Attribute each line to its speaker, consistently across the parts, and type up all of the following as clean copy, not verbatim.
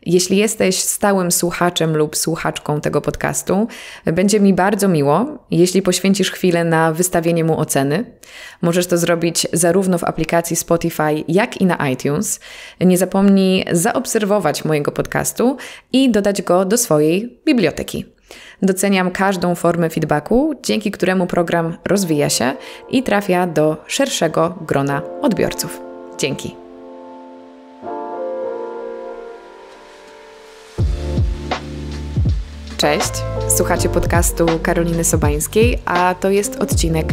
Speaker 1: Jeśli jesteś stałym słuchaczem lub słuchaczką tego podcastu, będzie mi bardzo miło, jeśli poświęcisz chwilę na wystawienie mu oceny. Możesz to zrobić zarówno w aplikacji Spotify, jak i na iTunes. Nie zapomnij zaobserwować mojego podcastu i dodać go do swojej biblioteki. Doceniam każdą formę feedbacku, dzięki któremu program rozwija się i trafia do szerszego grona odbiorców. Dzięki. Cześć, słuchacie podcastu Karoliny Sobańskiej, a to jest odcinek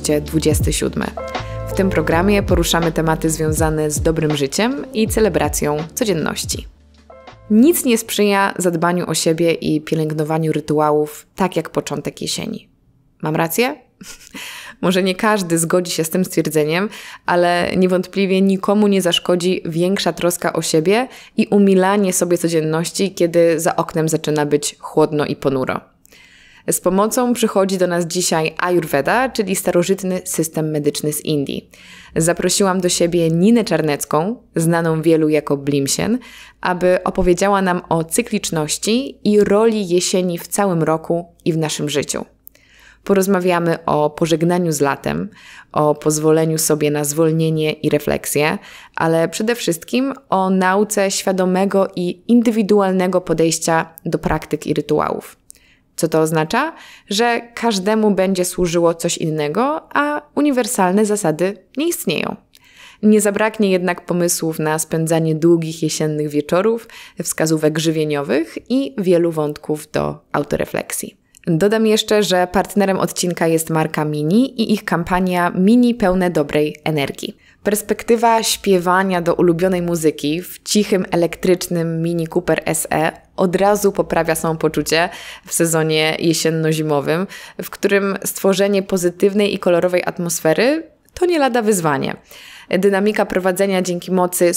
Speaker 1: 227. W tym programie poruszamy tematy związane z dobrym życiem i celebracją codzienności. Nic nie sprzyja zadbaniu o siebie i pielęgnowaniu rytuałów tak jak początek jesieni. Mam rację? Może nie każdy zgodzi się z tym stwierdzeniem, ale niewątpliwie nikomu nie zaszkodzi większa troska o siebie i umilanie sobie codzienności, kiedy za oknem zaczyna być chłodno i ponuro. Z pomocą przychodzi do nas dzisiaj Ayurveda, czyli starożytny system medyczny z Indii. Zaprosiłam do siebie Ninę Czarnecką, znaną wielu jako Blimsien, aby opowiedziała nam o cykliczności i roli jesieni w całym roku i w naszym życiu. Porozmawiamy o pożegnaniu z latem, o pozwoleniu sobie na zwolnienie i refleksję, ale przede wszystkim o nauce świadomego i indywidualnego podejścia do praktyk i rytuałów. Co to oznacza? Że każdemu będzie służyło coś innego, a uniwersalne zasady nie istnieją. Nie zabraknie jednak pomysłów na spędzanie długich jesiennych wieczorów, wskazówek żywieniowych i wielu wątków do autorefleksji. Dodam jeszcze, że partnerem odcinka jest marka Mini i ich kampania Mini pełne dobrej energii. Perspektywa śpiewania do ulubionej muzyki w cichym, elektrycznym Mini Cooper SE od razu poprawia samopoczucie w sezonie jesienno-zimowym, w którym stworzenie pozytywnej i kolorowej atmosfery to nie lada wyzwanie. Dynamika prowadzenia dzięki mocy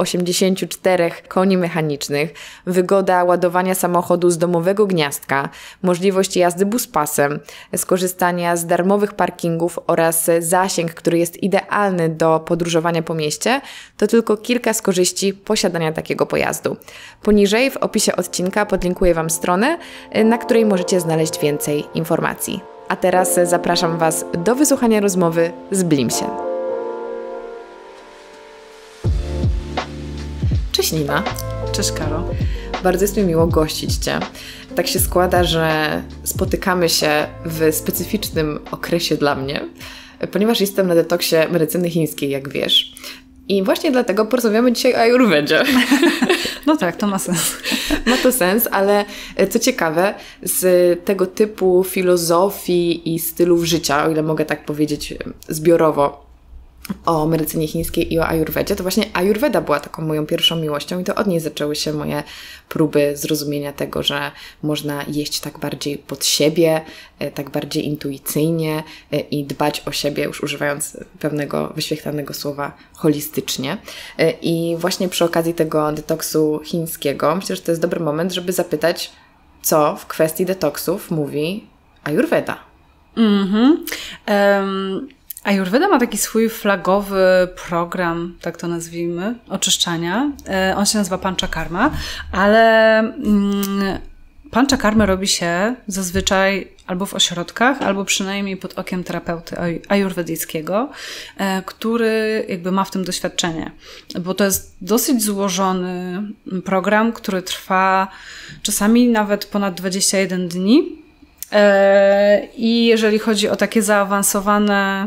Speaker 1: 184 koni mechanicznych, wygoda ładowania samochodu z domowego gniazdka, możliwość jazdy buspasem, skorzystania z darmowych parkingów oraz zasięg, który jest idealny do podróżowania po mieście, to tylko kilka z korzyści posiadania takiego pojazdu. Poniżej w opisie odcinka podlinkuję Wam stronę, na której możecie znaleźć więcej informacji. A teraz zapraszam Was do wysłuchania rozmowy z Blimsien. Cześć Nina.
Speaker 2: Cześć Karo.
Speaker 1: Bardzo jest mi miło gościć Cię. Tak się składa, że spotykamy się w specyficznym okresie dla mnie, ponieważ jestem na detoksie medycyny chińskiej, jak wiesz. I właśnie dlatego porozmawiamy dzisiaj o Ayurvedzie.
Speaker 2: No tak, to ma sens.
Speaker 1: Ma to sens, ale co ciekawe, z tego typu filozofii i stylów życia, o ile mogę tak powiedzieć zbiorowo, o medycynie chińskiej i o Ayurvedzie, to właśnie Ayurveda była taką moją pierwszą miłością i to od niej zaczęły się moje próby zrozumienia tego, że można jeść tak bardziej pod siebie, tak bardziej intuicyjnie i dbać o siebie, już używając pewnego wyświetlanego słowa holistycznie. I właśnie przy okazji tego detoksu chińskiego myślę, że to jest dobry moment, żeby zapytać, co w kwestii detoksów mówi Ayurveda.
Speaker 2: Ayurveda ma taki swój flagowy program, tak to nazwijmy, oczyszczania. On się nazywa Panchakarma, ale Panchakarmę robi się zazwyczaj albo w ośrodkach, albo przynajmniej pod okiem terapeuty ajurwedyjskiego, który jakby ma w tym doświadczenie. Bo to jest dosyć złożony program, który trwa czasami nawet ponad 21 dni. I jeżeli chodzi o takie zaawansowane,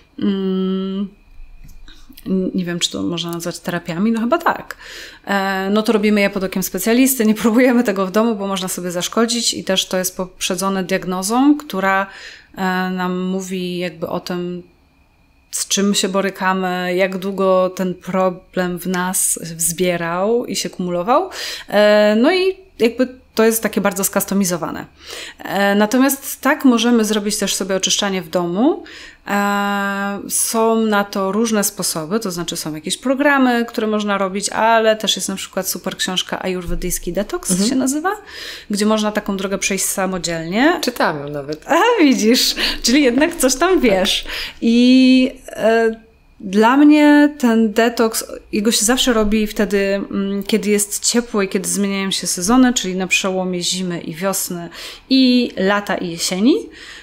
Speaker 2: nie wiem, czy to można nazwać terapiami, no chyba tak, no to robimy je pod okiem specjalisty, nie próbujemy tego w domu, bo można sobie zaszkodzić i też to jest poprzedzone diagnozą, która nam mówi jakby o tym, z czym się borykamy, jak długo ten problem w nas zbierał i się kumulował. No i jakby to jest takie bardzo skustomizowane. Natomiast tak możemy zrobić też sobie oczyszczanie w domu. Są na to różne sposoby, to znaczy są jakieś programy, które można robić, ale też jest na przykład super książka Ayurvedyjski Detoks się nazywa, gdzie można taką drogę przejść samodzielnie.
Speaker 1: Czytamy nawet.
Speaker 2: A widzisz, czyli jednak coś tam wiesz. I Dla mnie ten detoks, jego się zawsze robi wtedy, kiedy jest ciepło i kiedy zmieniają się sezony, czyli na przełomie zimy i wiosny i lata i jesieni.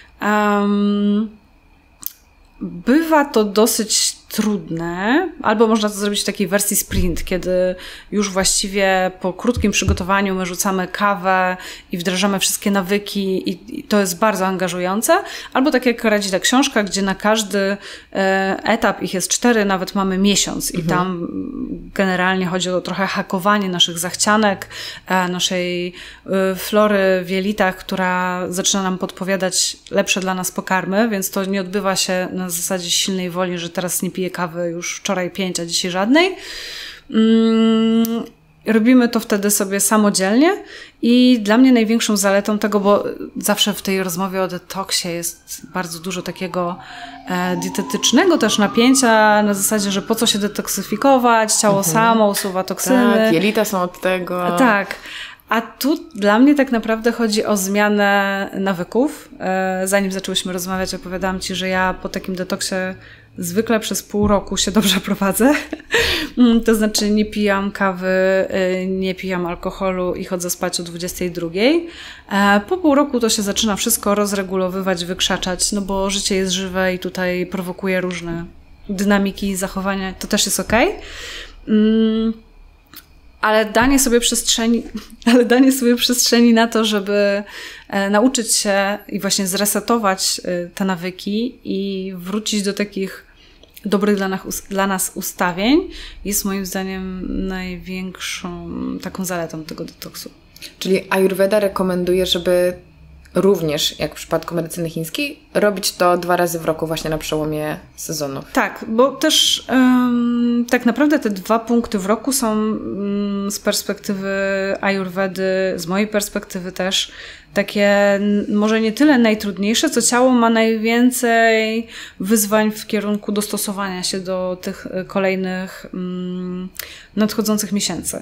Speaker 2: Bywa to dosyć trudne, albo można to zrobić w takiej wersji sprint, kiedy już właściwie po krótkim przygotowaniu my rzucamy kawę i wdrażamy wszystkie nawyki i to jest bardzo angażujące, albo tak jak radzi ta książka, gdzie na każdy etap, ich jest 4, nawet mamy miesiąc i tam generalnie chodzi o trochę hakowanie naszych zachcianek, naszej flory w jelitach, która zaczyna nam podpowiadać lepsze dla nas pokarmy, więc to nie odbywa się na zasadzie silnej woli, że teraz nie piję kawy już wczoraj 5, a dzisiaj żadnej. Robimy to wtedy sobie samodzielnie i dla mnie największą zaletą tego, bo zawsze w tej rozmowie o detoksie jest bardzo dużo takiego dietetycznego też napięcia na zasadzie, że po co się detoksyfikować, ciało samo usuwa toksyny.
Speaker 1: Tak, jelita są od tego.
Speaker 2: Tak. A tu dla mnie tak naprawdę chodzi o zmianę nawyków. Zanim zaczęłyśmy rozmawiać, opowiadałam Ci, że ja po takim detoksie zwykle przez pół roku się dobrze prowadzę. To znaczy nie pijam kawy, nie pijam alkoholu i chodzę spać o 22. Po pół roku to się zaczyna wszystko rozregulowywać, wykrzaczać, no bo życie jest żywe i tutaj prowokuje różne dynamiki, zachowania. To też jest okej. Ale danie sobie przestrzeni na to, żeby nauczyć się i właśnie zresetować te nawyki i wrócić do takich dobrych dla nas ustawień jest moim zdaniem największą taką zaletą tego detoksu.
Speaker 1: Czyli Ayurveda rekomenduje, żeby również, jak w przypadku medycyny chińskiej, robić to 2 razy w roku właśnie na przełomie sezonów.
Speaker 2: Tak, bo też tak naprawdę te 2 punkty w roku są z perspektywy Ayurvedy, z mojej perspektywy też takie może nie tyle najtrudniejsze, co ciało ma najwięcej wyzwań w kierunku dostosowania się do tych kolejnych nadchodzących miesięcy.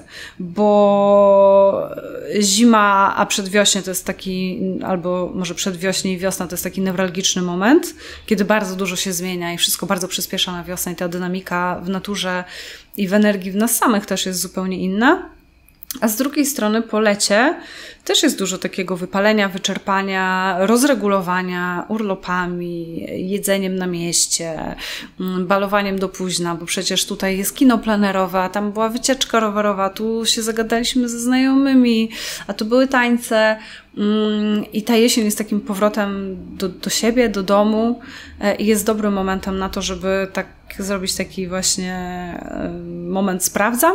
Speaker 2: Bo zima, a przedwiośnie to jest taki, albo może przedwiośnie i wiosna to jest taki newralgiczny moment, kiedy bardzo dużo się zmienia i wszystko bardzo przyspiesza na wiosnę i ta dynamika w naturze i w energii w nas samych też jest zupełnie inna. A z drugiej strony po lecie też jest dużo takiego wypalenia, wyczerpania, rozregulowania urlopami, jedzeniem na mieście, balowaniem do późna, bo przecież tutaj jest kino plenerowe, a tam była wycieczka rowerowa, tu się zagadaliśmy ze znajomymi, a tu były tańce. I ta jesień jest takim powrotem do siebie, do domu i jest dobrym momentem na to, żeby tak zrobić taki właśnie moment sprawdzam.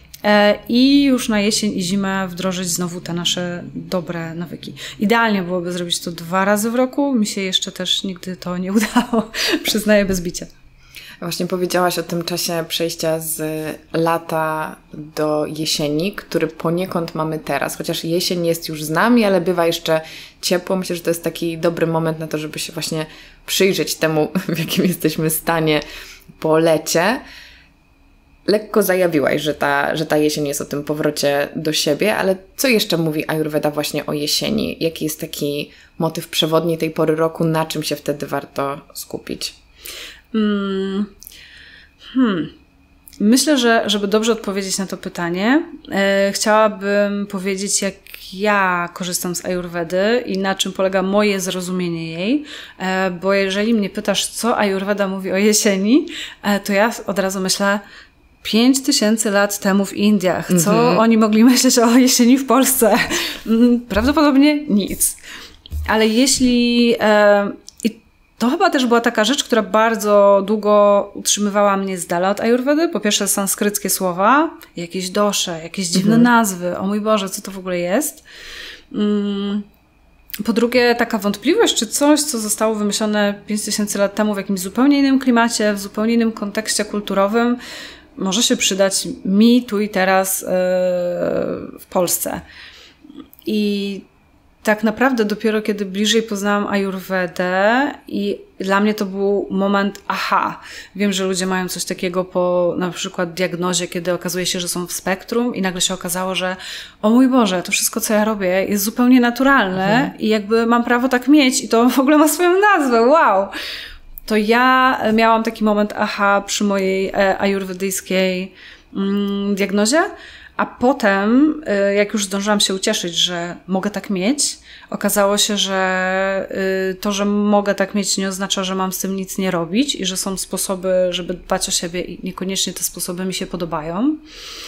Speaker 2: I już na jesień i zimę wdrożyć znowu te nasze dobre nawyki. Idealnie byłoby zrobić to 2 razy w roku. Mi się jeszcze też nigdy to nie udało, przyznaję bez bicia.
Speaker 1: Właśnie powiedziałaś o tym czasie przejścia z lata do jesieni, który poniekąd mamy teraz. Chociaż jesień jest już z nami, ale bywa jeszcze ciepło. Myślę, że to jest taki dobry moment na to, żeby się właśnie przyjrzeć temu, w jakim jesteśmy stanie po lecie. Lekko zajawiłaś, że ta jesień jest o tym powrocie do siebie, ale co jeszcze mówi Ayurveda właśnie o jesieni? Jaki jest taki motyw przewodni tej pory roku? Na czym się wtedy warto skupić?
Speaker 2: Myślę, że żeby dobrze odpowiedzieć na to pytanie, chciałabym powiedzieć, jak ja korzystam z Ayurvedy i na czym polega moje zrozumienie jej, bo jeżeli mnie pytasz, co Ayurveda mówi o jesieni, to ja od razu myślę 5000 lat temu w Indiach. Co oni mogli myśleć o jesieni w Polsce? Prawdopodobnie nic. Ale jeśli... I to chyba też była taka rzecz, która bardzo długo utrzymywała mnie z dala od Ayurvedy. Po pierwsze sanskryckie słowa, jakieś dosze, jakieś dziwne nazwy. O mój Boże, co to w ogóle jest? Po drugie, taka wątpliwość, czy coś, co zostało wymyślone 5000 lat temu w jakimś zupełnie innym klimacie, w zupełnie innym kontekście kulturowym, może się przydać mi tu i teraz w Polsce. I tak naprawdę dopiero kiedy bliżej poznałam Ayurvedę i dla mnie to był moment aha. Wiem, że ludzie mają coś takiego po na przykład diagnozie, kiedy okazuje się, że są w spektrum i nagle się okazało, że o mój Boże, to wszystko, co ja robię jest zupełnie naturalne i jakby mam prawo tak mieć i to w ogóle ma swoją nazwę. Wow! to ja miałam taki moment aha przy mojej ajurwedyjskiej diagnozie, a potem, jak już zdążyłam się ucieszyć, że mogę tak mieć, okazało się, że to, że mogę tak mieć, nie oznacza, że mam z tym nic nie robić i że są sposoby, żeby dbać o siebie i niekoniecznie te sposoby mi się podobają,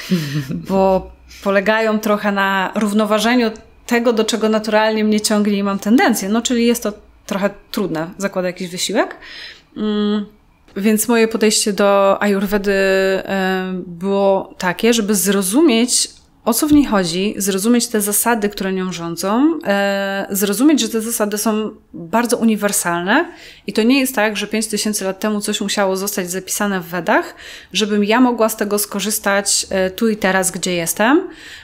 Speaker 2: bo polegają trochę na równoważeniu tego, do czego naturalnie mnie ciągnie i mam tendencję. No, czyli jest to trochę trudne, zakłada jakiś wysiłek. Więc moje podejście do ajurwedy było takie, żeby zrozumieć, o co w niej chodzi, zrozumieć te zasady, które nią rządzą, zrozumieć, że te zasady są bardzo uniwersalne i to nie jest tak, że 5000 lat temu coś musiało zostać zapisane w Wedach, żebym ja mogła z tego skorzystać tu i teraz, gdzie jestem.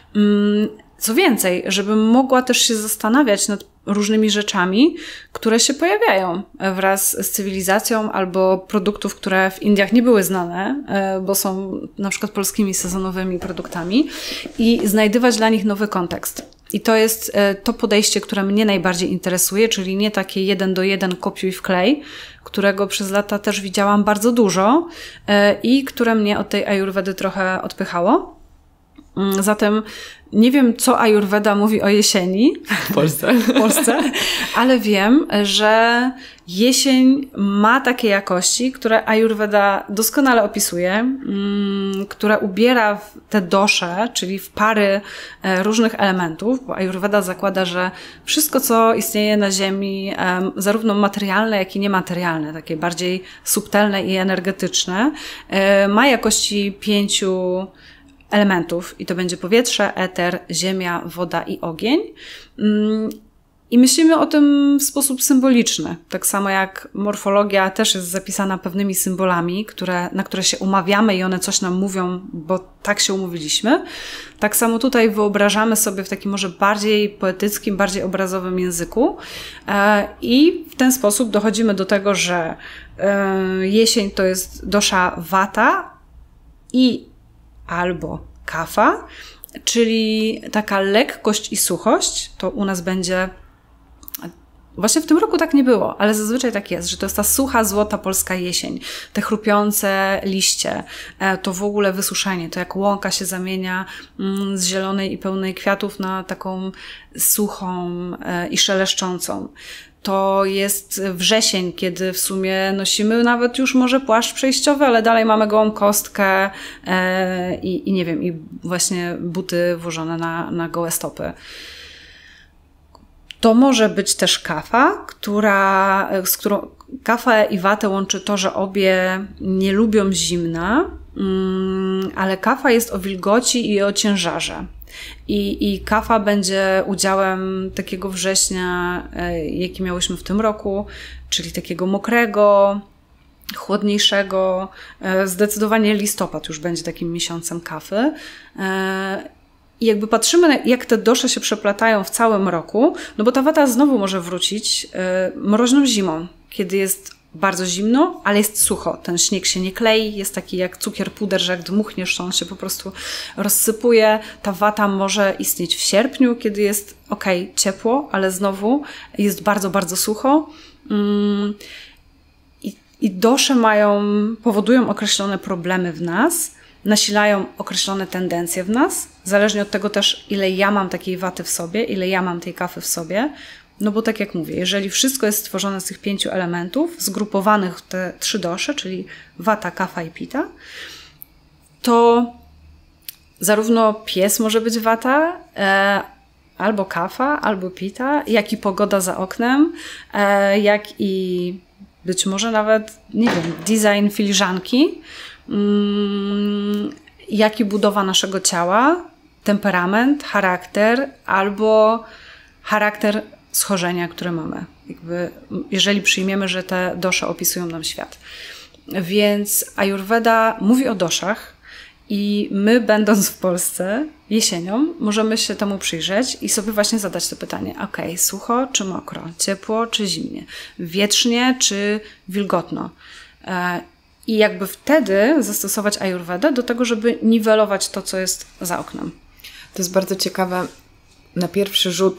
Speaker 2: Co więcej, żebym mogła też się zastanawiać nad różnymi rzeczami, które się pojawiają wraz z cywilizacją albo produktów, które w Indiach nie były znane, bo są na przykład polskimi sezonowymi produktami i znajdywać dla nich nowy kontekst. I to jest to podejście, które mnie najbardziej interesuje, czyli nie takie 1:1 kopiuj wklej, którego przez lata też widziałam bardzo dużo i które mnie od tej ajurwedy trochę odpychało. Zatem nie wiem, co ajurweda mówi o jesieni
Speaker 1: w Polsce,
Speaker 2: ale wiem, że jesień ma takie jakości, które ajurweda doskonale opisuje, które ubiera w te dosze, czyli w pary różnych elementów, bo ajurweda zakłada, że wszystko, co istnieje na ziemi, zarówno materialne, jak i niematerialne, takie bardziej subtelne i energetyczne, ma jakości 5 elementów i to będzie powietrze, eter, ziemia, woda i ogień. I myślimy o tym w sposób symboliczny. Tak samo jak morfologia też jest zapisana pewnymi symbolami, na które się umawiamy i one coś nam mówią, bo tak się umówiliśmy. Tak samo tutaj wyobrażamy sobie w takim może bardziej poetyckim, bardziej obrazowym języku i w ten sposób dochodzimy do tego, że jesień to jest dosza Vata i albo kafa, czyli taka lekkość i suchość, to u nas będzie, właśnie w tym roku tak nie było, ale zazwyczaj tak jest, że to jest ta sucha, złota polska jesień, te chrupiące liście, to w ogóle wysuszenie, to jak łąka się zamienia z zielonej i pełnej kwiatów na taką suchą i szeleszczącą. To jest wrzesień, kiedy w sumie nosimy nawet już może płaszcz przejściowy, ale dalej mamy gołą kostkę i nie wiem, i właśnie buty włożone na gołe stopy. To może być też kafa, z którą kafę i watę łączy to, że obie nie lubią zimna, ale kafa jest o wilgoci i o ciężarze. I kafa będzie udziałem takiego września, jaki miałyśmy w tym roku, czyli takiego mokrego, chłodniejszego. Zdecydowanie listopad już będzie takim miesiącem kafy. I jakby patrzymy, jak te dosze się przeplatają w całym roku, no bo ta wata znowu może wrócić mroźną zimą, kiedy jest bardzo zimno, ale jest sucho. Ten śnieg się nie klei, jest taki jak cukier puder, że jak dmuchniesz, to on się po prostu rozsypuje. Ta wata może istnieć w sierpniu, kiedy jest ciepło, ale znowu jest bardzo, bardzo sucho. I dosze powodują określone problemy w nas, nasilają określone tendencje w nas, zależnie od tego też, ile ja mam takiej waty w sobie, ile ja mam tej kafy w sobie. No bo tak jak mówię, jeżeli wszystko jest stworzone z tych 5 elementów, zgrupowanych w te 3 dosze, czyli wata, kafa i pita, to zarówno pies może być wata, albo kafa, albo pita, jak i pogoda za oknem, jak i być może nawet, nie wiem, design filiżanki, jak i budowa naszego ciała, temperament, charakter, albo charakter schorzenia, które mamy. Jeżeli przyjmiemy, że te dosze opisują nam świat. Więc ajurweda mówi o doszach i my, będąc w Polsce jesienią, możemy się temu przyjrzeć i sobie właśnie zadać to pytanie. Sucho czy mokro? Ciepło czy zimnie? Wietrznie czy wilgotno? I jakby wtedy zastosować ajurwedę do tego, żeby niwelować to, co jest za oknem.
Speaker 1: To jest bardzo ciekawe. Na pierwszy rzut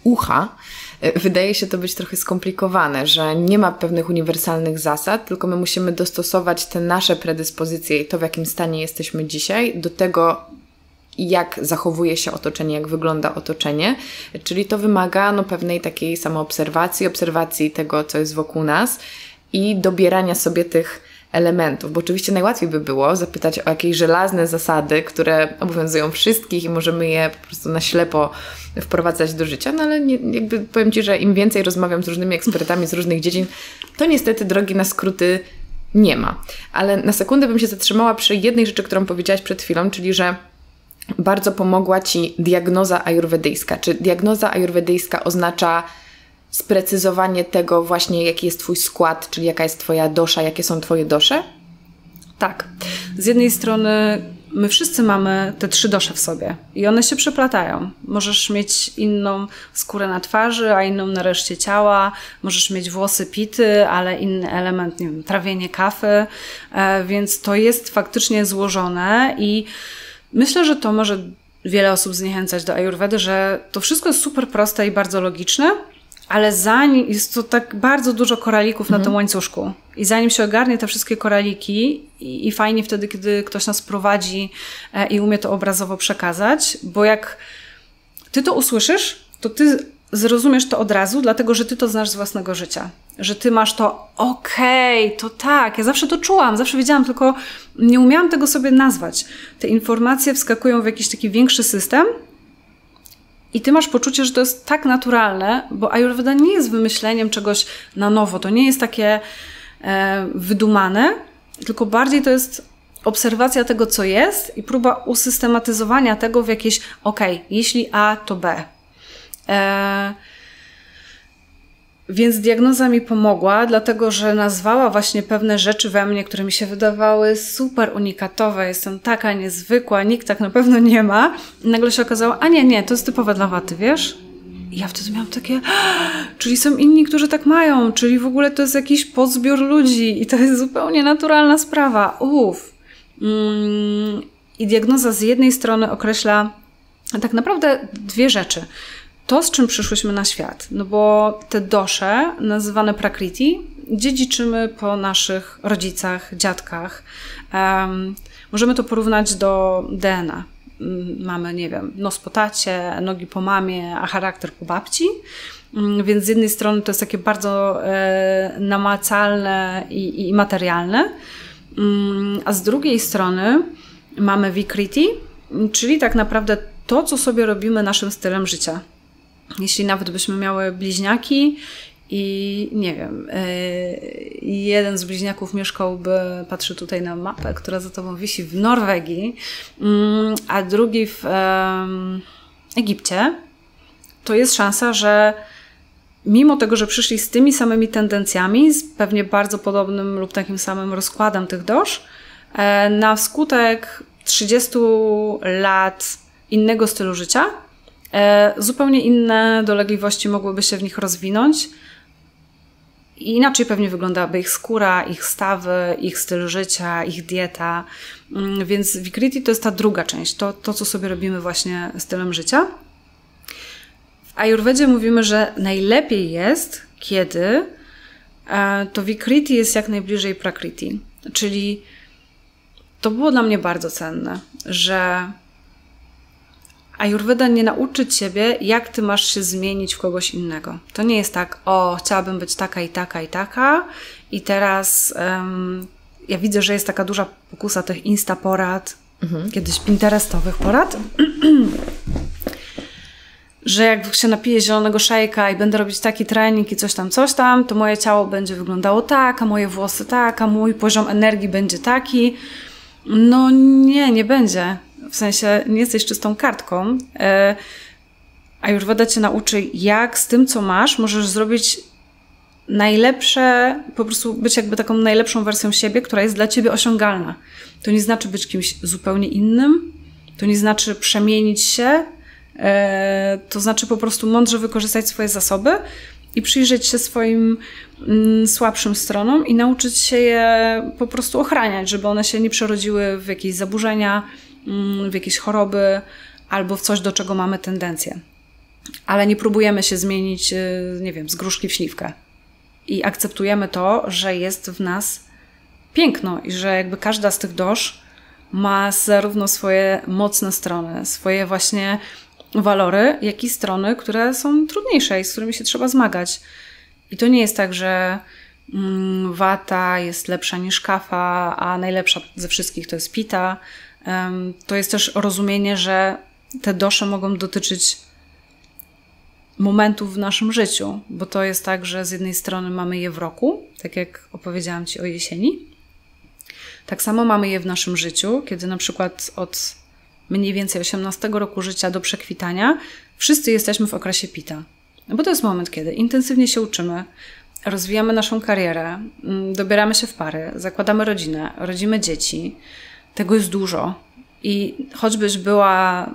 Speaker 1: ucha, wydaje się to być trochę skomplikowane, że nie ma pewnych uniwersalnych zasad, tylko my musimy dostosować te nasze predyspozycje i to, w jakim stanie jesteśmy dzisiaj, do tego, jak zachowuje się otoczenie, jak wygląda otoczenie, czyli to wymaga pewnej takiej samoobserwacji, obserwacji tego, co jest wokół nas i dobierania sobie tych elementów, bo oczywiście najłatwiej by było zapytać o jakieś żelazne zasady, które obowiązują wszystkich i możemy je po prostu na ślepo wprowadzać do życia, no ale powiem Ci, że im więcej rozmawiam z różnymi ekspertami z różnych dziedzin, to niestety drogi na skróty nie ma. Ale na sekundę bym się zatrzymała przy jednej rzeczy, którą powiedziałaś przed chwilą, czyli że bardzo pomogła Ci diagnoza ajurwedyjska. Czy diagnoza ajurwedyjska oznacza sprecyzowanie tego właśnie, jaki jest Twój skład, czyli jaka jest Twoja dosza, jakie są Twoje dosze?
Speaker 2: Tak. Z jednej strony my wszyscy mamy te 3 dosze w sobie i one się przeplatają. Możesz mieć inną skórę na twarzy, a inną na reszcie ciała. Możesz mieć włosy pity, ale inny element, nie wiem, trawienie kawy. Więc to jest faktycznie złożone i myślę, że to może wiele osób zniechęcać do ajurwedy, że to wszystko jest super proste i bardzo logiczne, ale zanim jest to tak bardzo dużo koralików na tym łańcuszku i zanim się ogarnie te wszystkie koraliki i fajnie wtedy, kiedy ktoś nas prowadzi i umie to obrazowo przekazać, bo jak ty to usłyszysz, to ty zrozumiesz to od razu, dlatego że ty to znasz z własnego życia. Że ty masz to to tak, ja zawsze to czułam, zawsze wiedziałam, tylko nie umiałam tego sobie nazwać. Te informacje wskakują w jakiś taki większy system i ty masz poczucie, że to jest tak naturalne, bo ajurweda nie jest wymyśleniem czegoś na nowo, to nie jest takie wydumane, tylko bardziej to jest obserwacja tego, co jest i próba usystematyzowania tego w jakieś jeśli A, to B. Więc diagnoza mi pomogła, dlatego że nazwała właśnie pewne rzeczy we mnie, które mi się wydawały super unikatowe. Jestem taka niezwykła, nikt tak na pewno nie ma. I nagle się okazało, a nie, to jest typowe dla waty, wiesz? I ja wtedy miałam takie, czyli są inni, którzy tak mają, czyli w ogóle to jest jakiś podzbiór ludzi i to jest zupełnie naturalna sprawa. I diagnoza z jednej strony określa tak naprawdę 2 rzeczy. To, z czym przyszłyśmy na świat, no bo te dosze, nazywane prakriti, dziedziczymy po naszych rodzicach, dziadkach. Możemy to porównać do DNA. Mamy, nie wiem, nos po tacie, nogi po mamie, a charakter po babci. Więc z jednej strony to jest takie bardzo namacalne i materialne, a z drugiej strony mamy vikriti, czyli tak naprawdę to, co sobie robimy naszym stylem życia. Jeśli nawet byśmy miały bliźniaki i nie wiem, jeden z bliźniaków patrzy tutaj na mapę, która za tobą wisi w Norwegii, a drugi w Egipcie, to jest szansa, że mimo tego, że przyszli z tymi samymi tendencjami, z pewnie bardzo podobnym lub takim samym rozkładem tych dosz, na skutek 30 lat innego stylu życia, zupełnie inne dolegliwości mogłyby się w nich rozwinąć i inaczej pewnie wyglądałaby ich skóra, ich stawy, ich styl życia, ich dieta. Więc vikriti to jest ta druga część, to co sobie robimy właśnie stylem życia. W ajurwedzie mówimy, że najlepiej jest, kiedy to vikriti jest jak najbliżej prakriti. Czyli to było dla mnie bardzo cenne, że ajurweda nie nauczy ciebie, jak ty masz się zmienić w kogoś innego. To nie jest tak, chciałabym być taka i taka i taka i teraz ja widzę, że jest taka duża pokusa tych instaporad, kiedyś pinterestowych porad, że jak się napiję zielonego szejka i będę robić taki trening i coś tam, to moje ciało będzie wyglądało tak, a moje włosy tak, a mój poziom energii będzie taki. No nie będzie. W sensie nie jesteś czystą kartką. Ajurweda cię nauczy, jak z tym, co masz, możesz zrobić najlepsze, po prostu być jakby taką najlepszą wersją siebie, która jest dla ciebie osiągalna. To nie znaczy być kimś zupełnie innym, to nie znaczy przemienić się, to znaczy po prostu mądrze wykorzystać swoje zasoby i przyjrzeć się swoim słabszym stronom i nauczyć się je po prostu ochraniać, żeby one się nie przerodziły w jakieś zaburzenia, w jakieś choroby albo w coś, do czego mamy tendencję. ale nie próbujemy się zmienić, nie wiem, z gruszki w śliwkę. I akceptujemy to, że jest w nas piękno i że jakby każda z tych dosz ma zarówno swoje mocne strony, swoje właśnie walory, jak i strony, które są trudniejsze i z którymi się trzeba zmagać. I to nie jest tak, że wata jest lepsza niż kafa, a najlepsza ze wszystkich to jest pita. To jest też rozumienie, że te dosze mogą dotyczyć momentów w naszym życiu, bo to jest tak, że z jednej strony mamy je w roku, tak jak opowiedziałam Ci o jesieni. Tak samo mamy je w naszym życiu, kiedy na przykład od mniej więcej 18 roku życia do przekwitania wszyscy jesteśmy w okresie pita. No bo to jest moment, kiedy intensywnie się uczymy, rozwijamy naszą karierę, dobieramy się w pary, zakładamy rodzinę, rodzimy dzieci. Tego jest dużo. I choćbyś była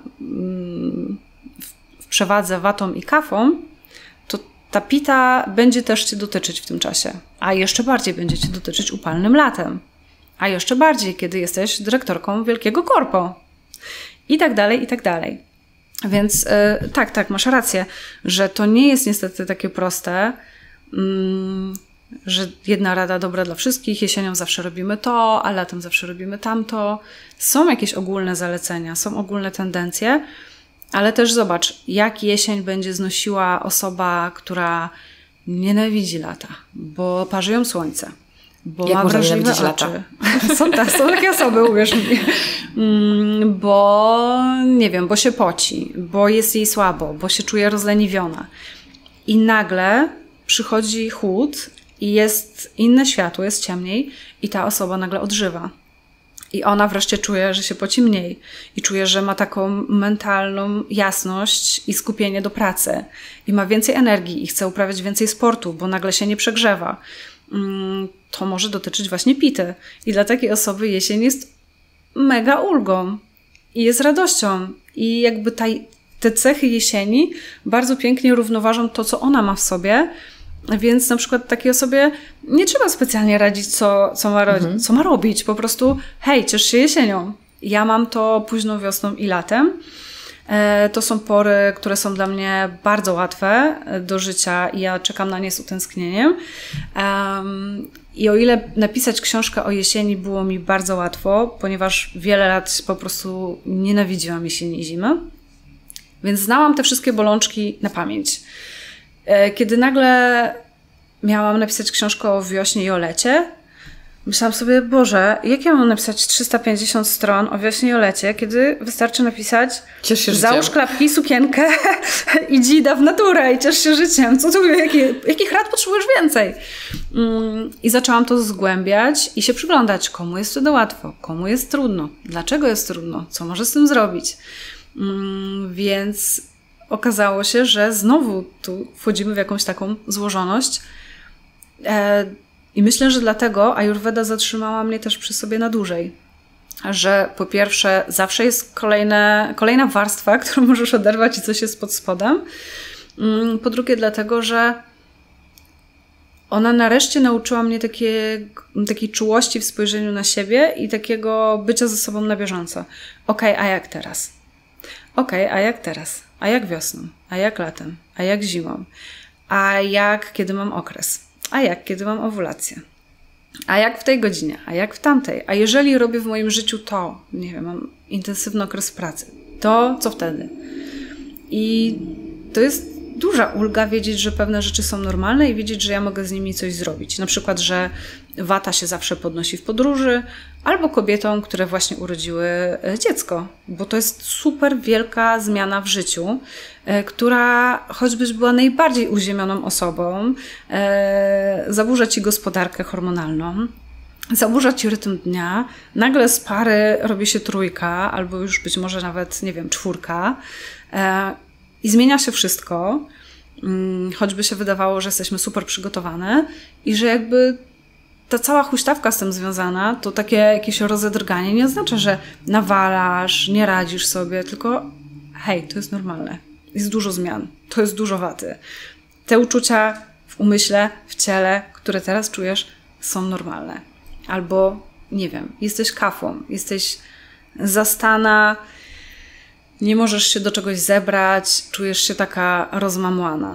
Speaker 2: w przewadze watą i kafą, to ta pita będzie też Cię dotyczyć w tym czasie. A jeszcze bardziej będzie Cię dotyczyć upalnym latem. A jeszcze bardziej, kiedy jesteś dyrektorką wielkiego korpo. I tak dalej, i tak dalej. Więc tak, masz rację, że to nie jest niestety takie proste, że jedna rada dobra dla wszystkich, jesienią zawsze robimy to, a latem zawsze robimy tamto. Są jakieś ogólne zalecenia, są ogólne tendencje, ale też zobacz, jak jesień będzie znosiła osoba, która nienawidzi lata, bo parzy ją słońce, bo
Speaker 1: jak
Speaker 2: ma wrażliwe oczy. Lata? Są takie osoby, uwierz mi. Bo nie wiem, bo się poci, bo jest jej słabo, bo się czuje rozleniwiona. I nagle przychodzi chłód i jest inne światło, jest ciemniej i ta osoba nagle odżywa. I ona wreszcie czuje, że się poci mniej i czuje, że ma taką mentalną jasność i skupienie do pracy i ma więcej energii i chce uprawiać więcej sportu, bo nagle się nie przegrzewa. To może dotyczyć właśnie pity. I dla takiej osoby jesień jest mega ulgą i jest radością. I jakby te cechy jesieni bardzo pięknie równoważą to, co ona ma w sobie. Więc na przykład takiej osobie nie trzeba specjalnie radzić, co ma robić. Po prostu hej, ciesz się jesienią. Ja mam to późną wiosną i latem. To są pory, które są dla mnie bardzo łatwe do życia i ja czekam na nie z utęsknieniem. I o ile napisać książkę o jesieni było mi bardzo łatwo, ponieważ wiele lat po prostu nienawidziłam jesieni i zimy, więc znałam te wszystkie bolączki na pamięć. Kiedy nagle miałam napisać książkę o wiośnie i o lecie, myślałam sobie, Boże, jak ja mam napisać 350 stron o wiośnie i o lecie, kiedy wystarczy napisać załóż klapki, sukienkę, idź w naturę i ciesz się życiem. Co tu, jakich rad potrzebujesz więcej? I zaczęłam to zgłębiać i się przyglądać, komu jest wtedy łatwo, komu jest trudno, dlaczego jest trudno, co może z tym zrobić. Więc okazało się, że znowu tu wchodzimy w jakąś taką złożoność. I myślę, że dlatego Ajurweda zatrzymała mnie też przy sobie na dłużej. Że po pierwsze zawsze jest kolejna warstwa, którą możesz oderwać i coś jest pod spodem. Po drugie dlatego, że ona nareszcie nauczyła mnie takiej czułości w spojrzeniu na siebie i takiego bycia ze sobą na bieżąco. Okej, a jak teraz? Okej, a jak teraz? A jak wiosną? A jak latem? A jak zimą? A jak kiedy mam okres? A jak kiedy mam owulację? A jak w tej godzinie? A jak w tamtej? A jeżeli robię w moim życiu to, nie wiem, mam intensywny okres pracy, to co wtedy? I to jest duża ulga wiedzieć, że pewne rzeczy są normalne i wiedzieć, że ja mogę z nimi coś zrobić. Na przykład, że wata się zawsze podnosi w podróży, albo kobietom, które właśnie urodziły dziecko, bo to jest super wielka zmiana w życiu, która choćbyś była najbardziej uziemioną osobą, zaburza ci gospodarkę hormonalną, zaburza ci rytm dnia, nagle z pary robi się trójka, albo już być może nawet, nie wiem, czwórka, i zmienia się wszystko, choćby się wydawało, że jesteśmy super przygotowane i że jakby ta cała huśtawka z tym związana, to takie jakieś rozedrganie nie oznacza, że nawalasz, nie radzisz sobie, tylko hej, to jest normalne. Jest dużo zmian, to jest dużo waty. Te uczucia w umyśle, w ciele, które teraz czujesz, są normalne. Albo, nie wiem, jesteś kafą, jesteś zastana nie możesz się do czegoś zebrać, czujesz się taka rozmamłana.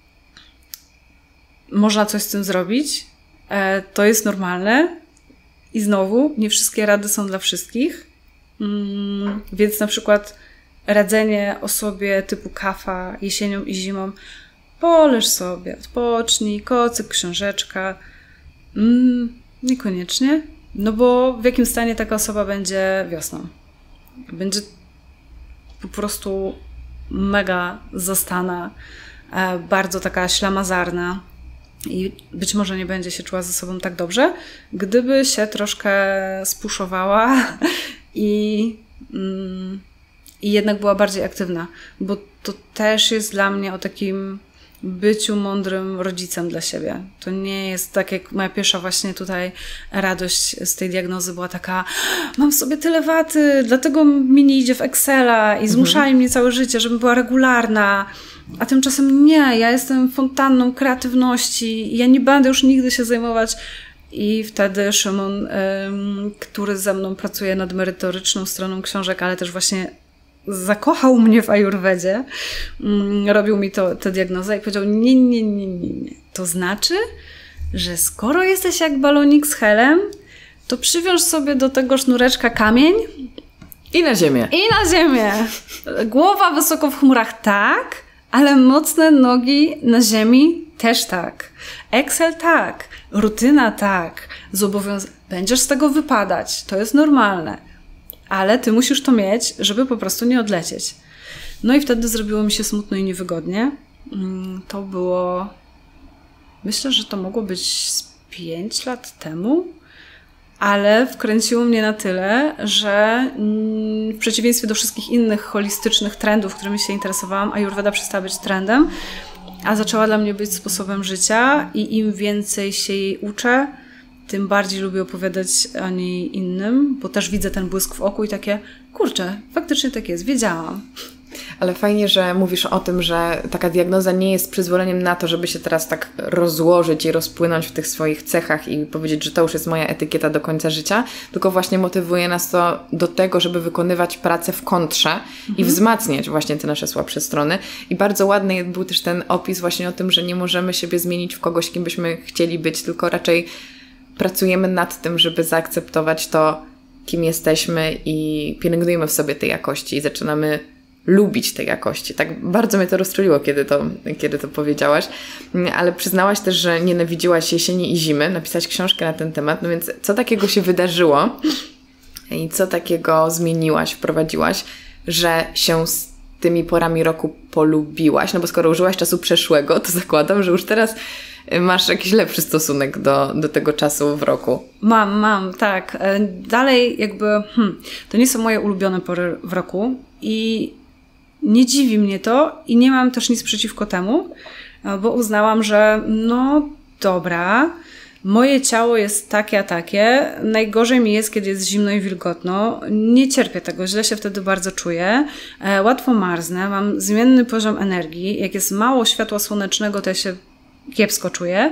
Speaker 2: Można coś z tym zrobić, to jest normalne i znowu nie wszystkie rady są dla wszystkich, więc na przykład radzenie osobie typu kafa jesienią i zimą, poleż sobie, odpocznij, kocyk, książeczka, niekoniecznie, no bo w jakim stanie taka osoba będzie wiosną? Będzie po prostu mega zastana, bardzo taka ślamazarna i być może nie będzie się czuła ze sobą tak dobrze, gdyby się troszkę spuszowała i jednak była bardziej aktywna, bo to też jest dla mnie o takim byciu mądrym rodzicem dla siebie. To nie jest tak jak moja pierwsza właśnie tutaj radość z tej diagnozy była taka, mam w sobie tyle waty, dlatego mi nie idzie w Excela i zmuszali mnie całe życie, żebym była regularna. A tymczasem nie, ja jestem fontanną kreatywności i ja nie będę już nigdy się zajmować. I wtedy Szymon, który ze mną pracuje nad merytoryczną stroną książek, ale też właśnie zakochał mnie w ajurwedzie, robił mi tę diagnozę i powiedział, nie. To znaczy, że skoro jesteś jak balonik z helem, to przywiąż sobie do tego sznureczka kamień
Speaker 1: i na ziemię.
Speaker 2: Głowa wysoko w chmurach tak, ale mocne nogi na ziemi też tak. Excel tak, rutyna tak, będziesz z tego wypadać, to jest normalne, ale ty musisz to mieć, żeby po prostu nie odlecieć. No i wtedy zrobiło mi się smutno i niewygodnie. To było, myślę, że to mogło być z 5 lat temu, ale wkręciło mnie na tyle, że w przeciwieństwie do wszystkich innych holistycznych trendów, którymi się interesowałam, ajurweda przestała być trendem, a zaczęła dla mnie być sposobem życia i im więcej się jej uczę, tym bardziej lubię opowiadać o niej innym, bo też widzę ten błysk w oku i takie, kurczę, faktycznie tak jest, wiedziałam.
Speaker 1: Ale fajnie, że mówisz o tym, że taka diagnoza nie jest przyzwoleniem na to, żeby się teraz tak rozłożyć i rozpłynąć w tych swoich cechach i powiedzieć, że to już jest moja etykieta do końca życia, tylko właśnie motywuje nas to do tego, żeby wykonywać pracę w kontrze i wzmacniać właśnie te nasze słabsze strony. I bardzo ładny był też ten opis właśnie o tym, że nie możemy siebie zmienić w kogoś, kim byśmy chcieli być, tylko raczej pracujemy nad tym, żeby zaakceptować to, kim jesteśmy i pielęgnujemy w sobie tej jakości i zaczynamy lubić tej jakości. Tak bardzo mnie to rozczuliło, kiedy to powiedziałaś, ale przyznałaś też, że nienawidziłaś jesieni i zimy, napisałaś książkę na ten temat, no więc co takiego się wydarzyło i co takiego zmieniłaś, wprowadziłaś, że się z tymi porami roku polubiłaś? No bo skoro użyłaś czasu przeszłego, to zakładam, że już teraz masz jakiś lepszy stosunek do tego czasu w roku.
Speaker 2: Mam, tak. Dalej jakby, to nie są moje ulubione pory w roku i nie dziwi mnie to i nie mam też nic przeciwko temu, bo uznałam, że no dobra, moje ciało jest takie a takie, najgorzej mi jest, kiedy jest zimno i wilgotno, nie cierpię tego, źle się wtedy bardzo czuję, łatwo marznę, mam zmienny poziom energii, jak jest mało światła słonecznego, to ja się kiepsko czuję.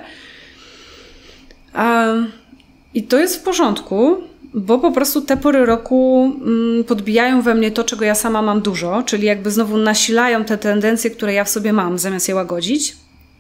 Speaker 2: I to jest w porządku, bo po prostu te pory roku podbijają we mnie to, czego ja sama mam dużo, czyli jakby znowu nasilają te tendencje, które ja w sobie mam, zamiast je łagodzić.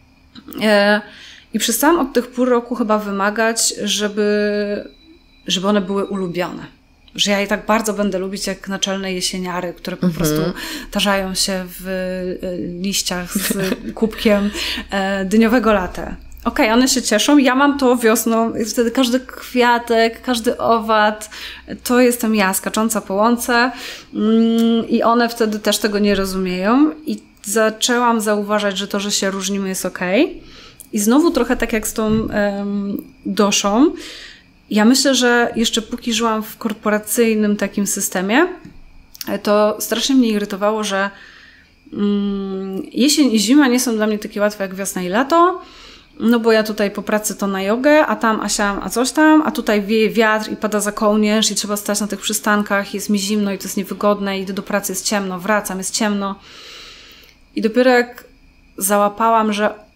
Speaker 2: I przestałam od tych pór roku chyba wymagać, żeby one były ulubione. Że ja je tak bardzo będę lubić jak naczelne jesieniary, które po prostu tarzają się w liściach z kubkiem dyniowego latte. Okej, one się cieszą, ja mam to wiosną, wtedy każdy kwiatek, każdy owad, to jestem ja, skacząca po łące i one wtedy też tego nie rozumieją i zaczęłam zauważać, że to, że się różnimy jest okej. I znowu trochę tak jak z tą doszą, ja myślę, że jeszcze póki żyłam w korporacyjnym takim systemie, to strasznie mnie irytowało, że jesień i zima nie są dla mnie takie łatwe jak wiosna i lato, no bo ja tutaj po pracy to na jogę, a tam asiam, a coś tam, a tutaj wieje wiatr i pada za kołnierz i trzeba stać na tych przystankach, jest mi zimno i to jest niewygodne, idę do pracy, jest ciemno, wracam, jest ciemno. I dopiero jak załapałam, że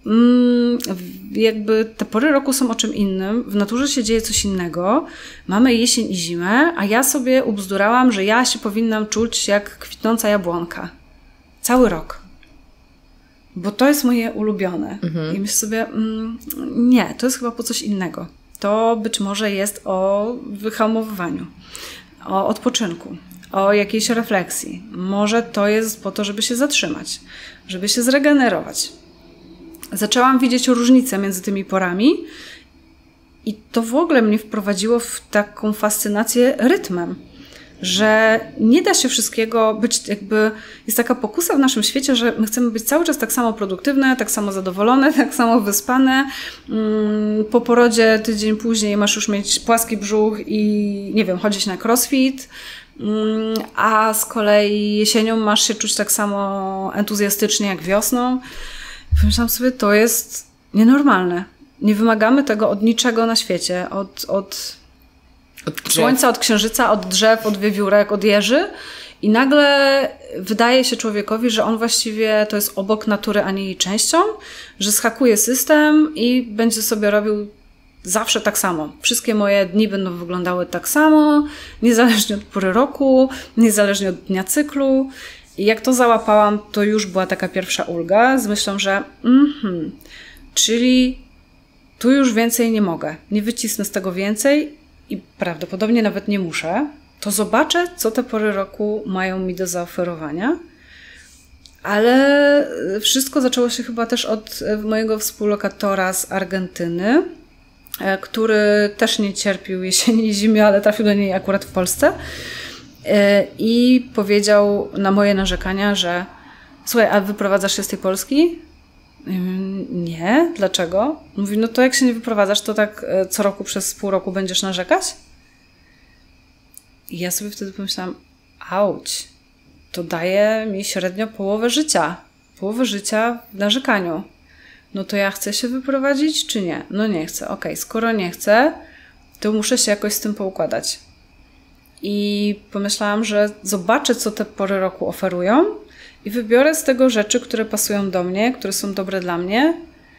Speaker 2: jakby te pory roku są o czym innym, w naturze się dzieje coś innego, mamy jesień i zimę, a ja sobie ubzdurałam, że ja się powinnam czuć jak kwitnąca jabłonka. Cały rok. Bo to jest moje ulubione. I myślę sobie, nie, to jest chyba po coś innego. To być może jest o wyhamowywaniu, o odpoczynku, o jakiejś refleksji. Może to jest po to, żeby się zatrzymać, żeby się zregenerować. Zaczęłam widzieć różnicę między tymi porami i to w ogóle mnie wprowadziło w taką fascynację rytmem, że nie da się wszystkiego być jakby, jest taka pokusa w naszym świecie, że my chcemy być cały czas tak samo produktywne, tak samo zadowolone, tak samo wyspane. Po porodzie tydzień później masz już mieć płaski brzuch i nie wiem, chodzić na crossfit, a z kolei jesienią masz się czuć tak samo entuzjastycznie jak wiosną. Pomyślałam sobie, to jest nienormalne. Nie wymagamy tego od niczego na świecie, od słońca, od księżyca, od drzew, od wiewiórek, od jeży i nagle wydaje się człowiekowi, że on właściwie to jest obok natury, a nie jej częścią, że zhakuje system i będzie sobie robił zawsze tak samo. Wszystkie moje dni będą wyglądały tak samo, niezależnie od pory roku, niezależnie od dnia cyklu. I jak to załapałam, to już była taka pierwsza ulga z myślą, że czyli tu już więcej nie mogę, nie wycisnę z tego więcej i prawdopodobnie nawet nie muszę, to zobaczę, co te pory roku mają mi do zaoferowania. Ale wszystko zaczęło się chyba też od mojego współlokatora z Argentyny, który też nie cierpił jesieni i zimy, ale trafił do niej akurat w Polsce. I powiedział na moje narzekania, że słuchaj, a wyprowadzasz się z tej Polski? Nie, dlaczego? Mówi, no to jak się nie wyprowadzasz, to tak co roku przez pół roku będziesz narzekać? I ja sobie wtedy pomyślałam, auć, to daje mi średnio połowę życia w narzekaniu. No to ja chcę się wyprowadzić, czy nie? No nie chcę. Okej, skoro nie chcę, to muszę się jakoś z tym poukładać. I pomyślałam, że zobaczę, co te pory roku oferują i wybiorę z tego rzeczy, które pasują do mnie, które są dobre dla mnie.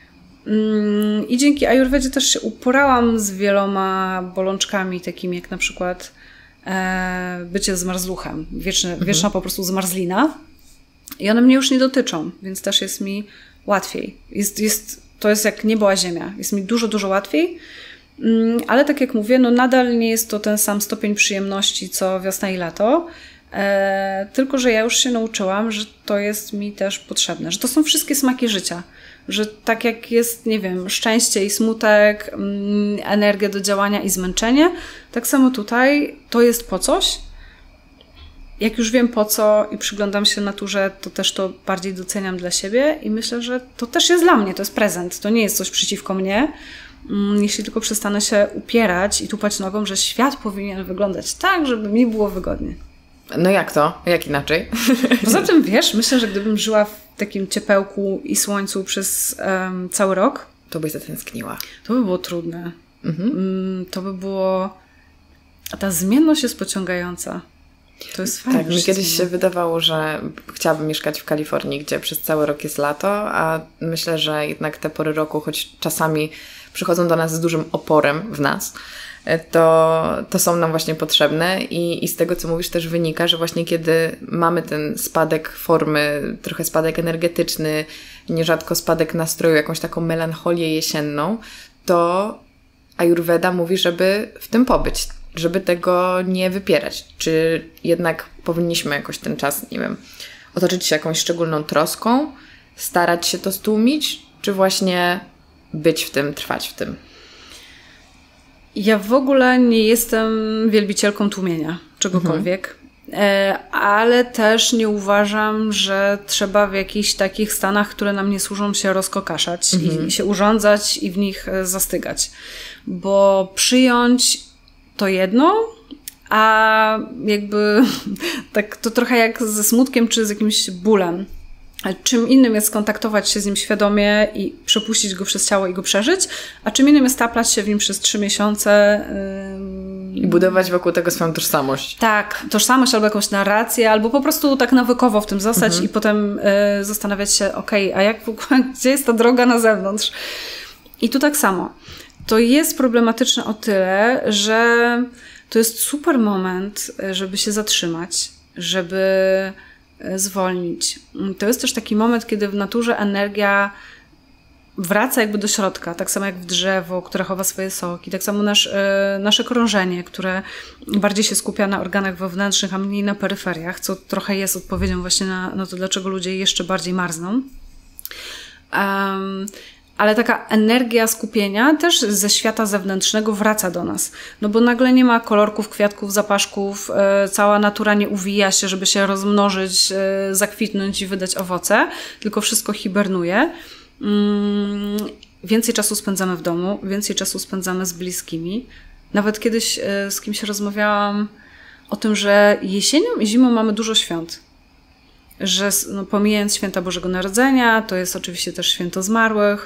Speaker 2: I dzięki Ajurwedzie też się uporałam z wieloma bolączkami, takimi jak na przykład bycie zmarzluchem, wieczna po prostu zmarzlina. I one mnie już nie dotyczą, więc też jest mi łatwiej. To jest jak niebo a ziemia. Jest mi dużo, dużo łatwiej. Ale tak jak mówię, no nadal nie jest to ten sam stopień przyjemności, co wiosna i lato, tylko że ja już się nauczyłam, że to jest mi też potrzebne, że to są wszystkie smaki życia, że tak jak jest, nie wiem, szczęście i smutek, energia do działania i zmęczenie, tak samo tutaj to jest po coś. Jak już wiem po co i przyglądam się naturze, to też to bardziej doceniam dla siebie i myślę, że to też jest dla mnie, to jest prezent, to nie jest coś przeciwko mnie. Jeśli tylko przestanę się upierać i tupać nogą, że świat powinien wyglądać tak, żeby mi było wygodnie.
Speaker 1: No jak to? Jak inaczej?
Speaker 2: Poza tym, wiesz, myślę, że gdybym żyła w takim ciepełku i słońcu przez cały rok,
Speaker 1: to byś zatęskniła.
Speaker 2: To by było trudne. To by było... A ta zmienność jest pociągająca. To jest fajne.
Speaker 1: Tak, mi kiedyś się wydawało, że chciałabym mieszkać w Kalifornii, gdzie przez cały rok jest lato, a myślę, że jednak te pory roku, choć czasami przychodzą do nas z dużym oporem w nas, to są nam właśnie potrzebne i z tego, co mówisz, też wynika, że właśnie kiedy mamy ten spadek formy, trochę spadek energetyczny, nierzadko spadek nastroju, jakąś taką melancholię jesienną, to Ajurweda mówi, żeby w tym pobyć, żeby tego nie wypierać. Czy jednak powinniśmy jakoś ten czas, nie wiem, otoczyć się jakąś szczególną troską, starać się to stłumić, czy właśnie być w tym, trwać w tym?
Speaker 2: Ja w ogóle nie jestem wielbicielką tłumienia czegokolwiek, ale też nie uważam, że trzeba w jakichś takich stanach, które nam nie służą, się rozkokaszać i się urządzać i w nich zastygać. Bo przyjąć to jedno, a jakby tak to trochę jak ze smutkiem czy z jakimś bólem. Czym innym jest skontaktować się z nim świadomie i przepuścić go przez ciało i go przeżyć, a czym innym jest taplać się w nim przez 3 miesiące.
Speaker 1: I budować wokół tego swoją tożsamość.
Speaker 2: Tak, tożsamość albo jakąś narrację, albo po prostu tak nawykowo w tym zostać i potem zastanawiać się, a jak w ogóle, gdzie jest ta droga na zewnątrz? I tu tak samo. To jest problematyczne o tyle, że to jest super moment, żeby się zatrzymać, żeby zwolnić. To jest też taki moment, kiedy w naturze energia wraca jakby do środka, tak samo jak w drzewo, które chowa swoje soki, tak samo nasze krążenie, które bardziej się skupia na organach wewnętrznych, a mniej na peryferiach, co trochę jest odpowiedzią właśnie na to, dlaczego ludzie jeszcze bardziej marzną. Ale taka energia skupienia też ze świata zewnętrznego wraca do nas. No bo nagle nie ma kolorków, kwiatków, zapaszków, cała natura nie uwija się, żeby się rozmnożyć, zakwitnąć i wydać owoce, tylko wszystko hibernuje. Więcej czasu spędzamy w domu, więcej czasu spędzamy z bliskimi. Nawet kiedyś z kimś rozmawiałam o tym, że jesienią i zimą mamy dużo świąt. Że pomijając święta Bożego Narodzenia, to jest oczywiście też święto zmarłych,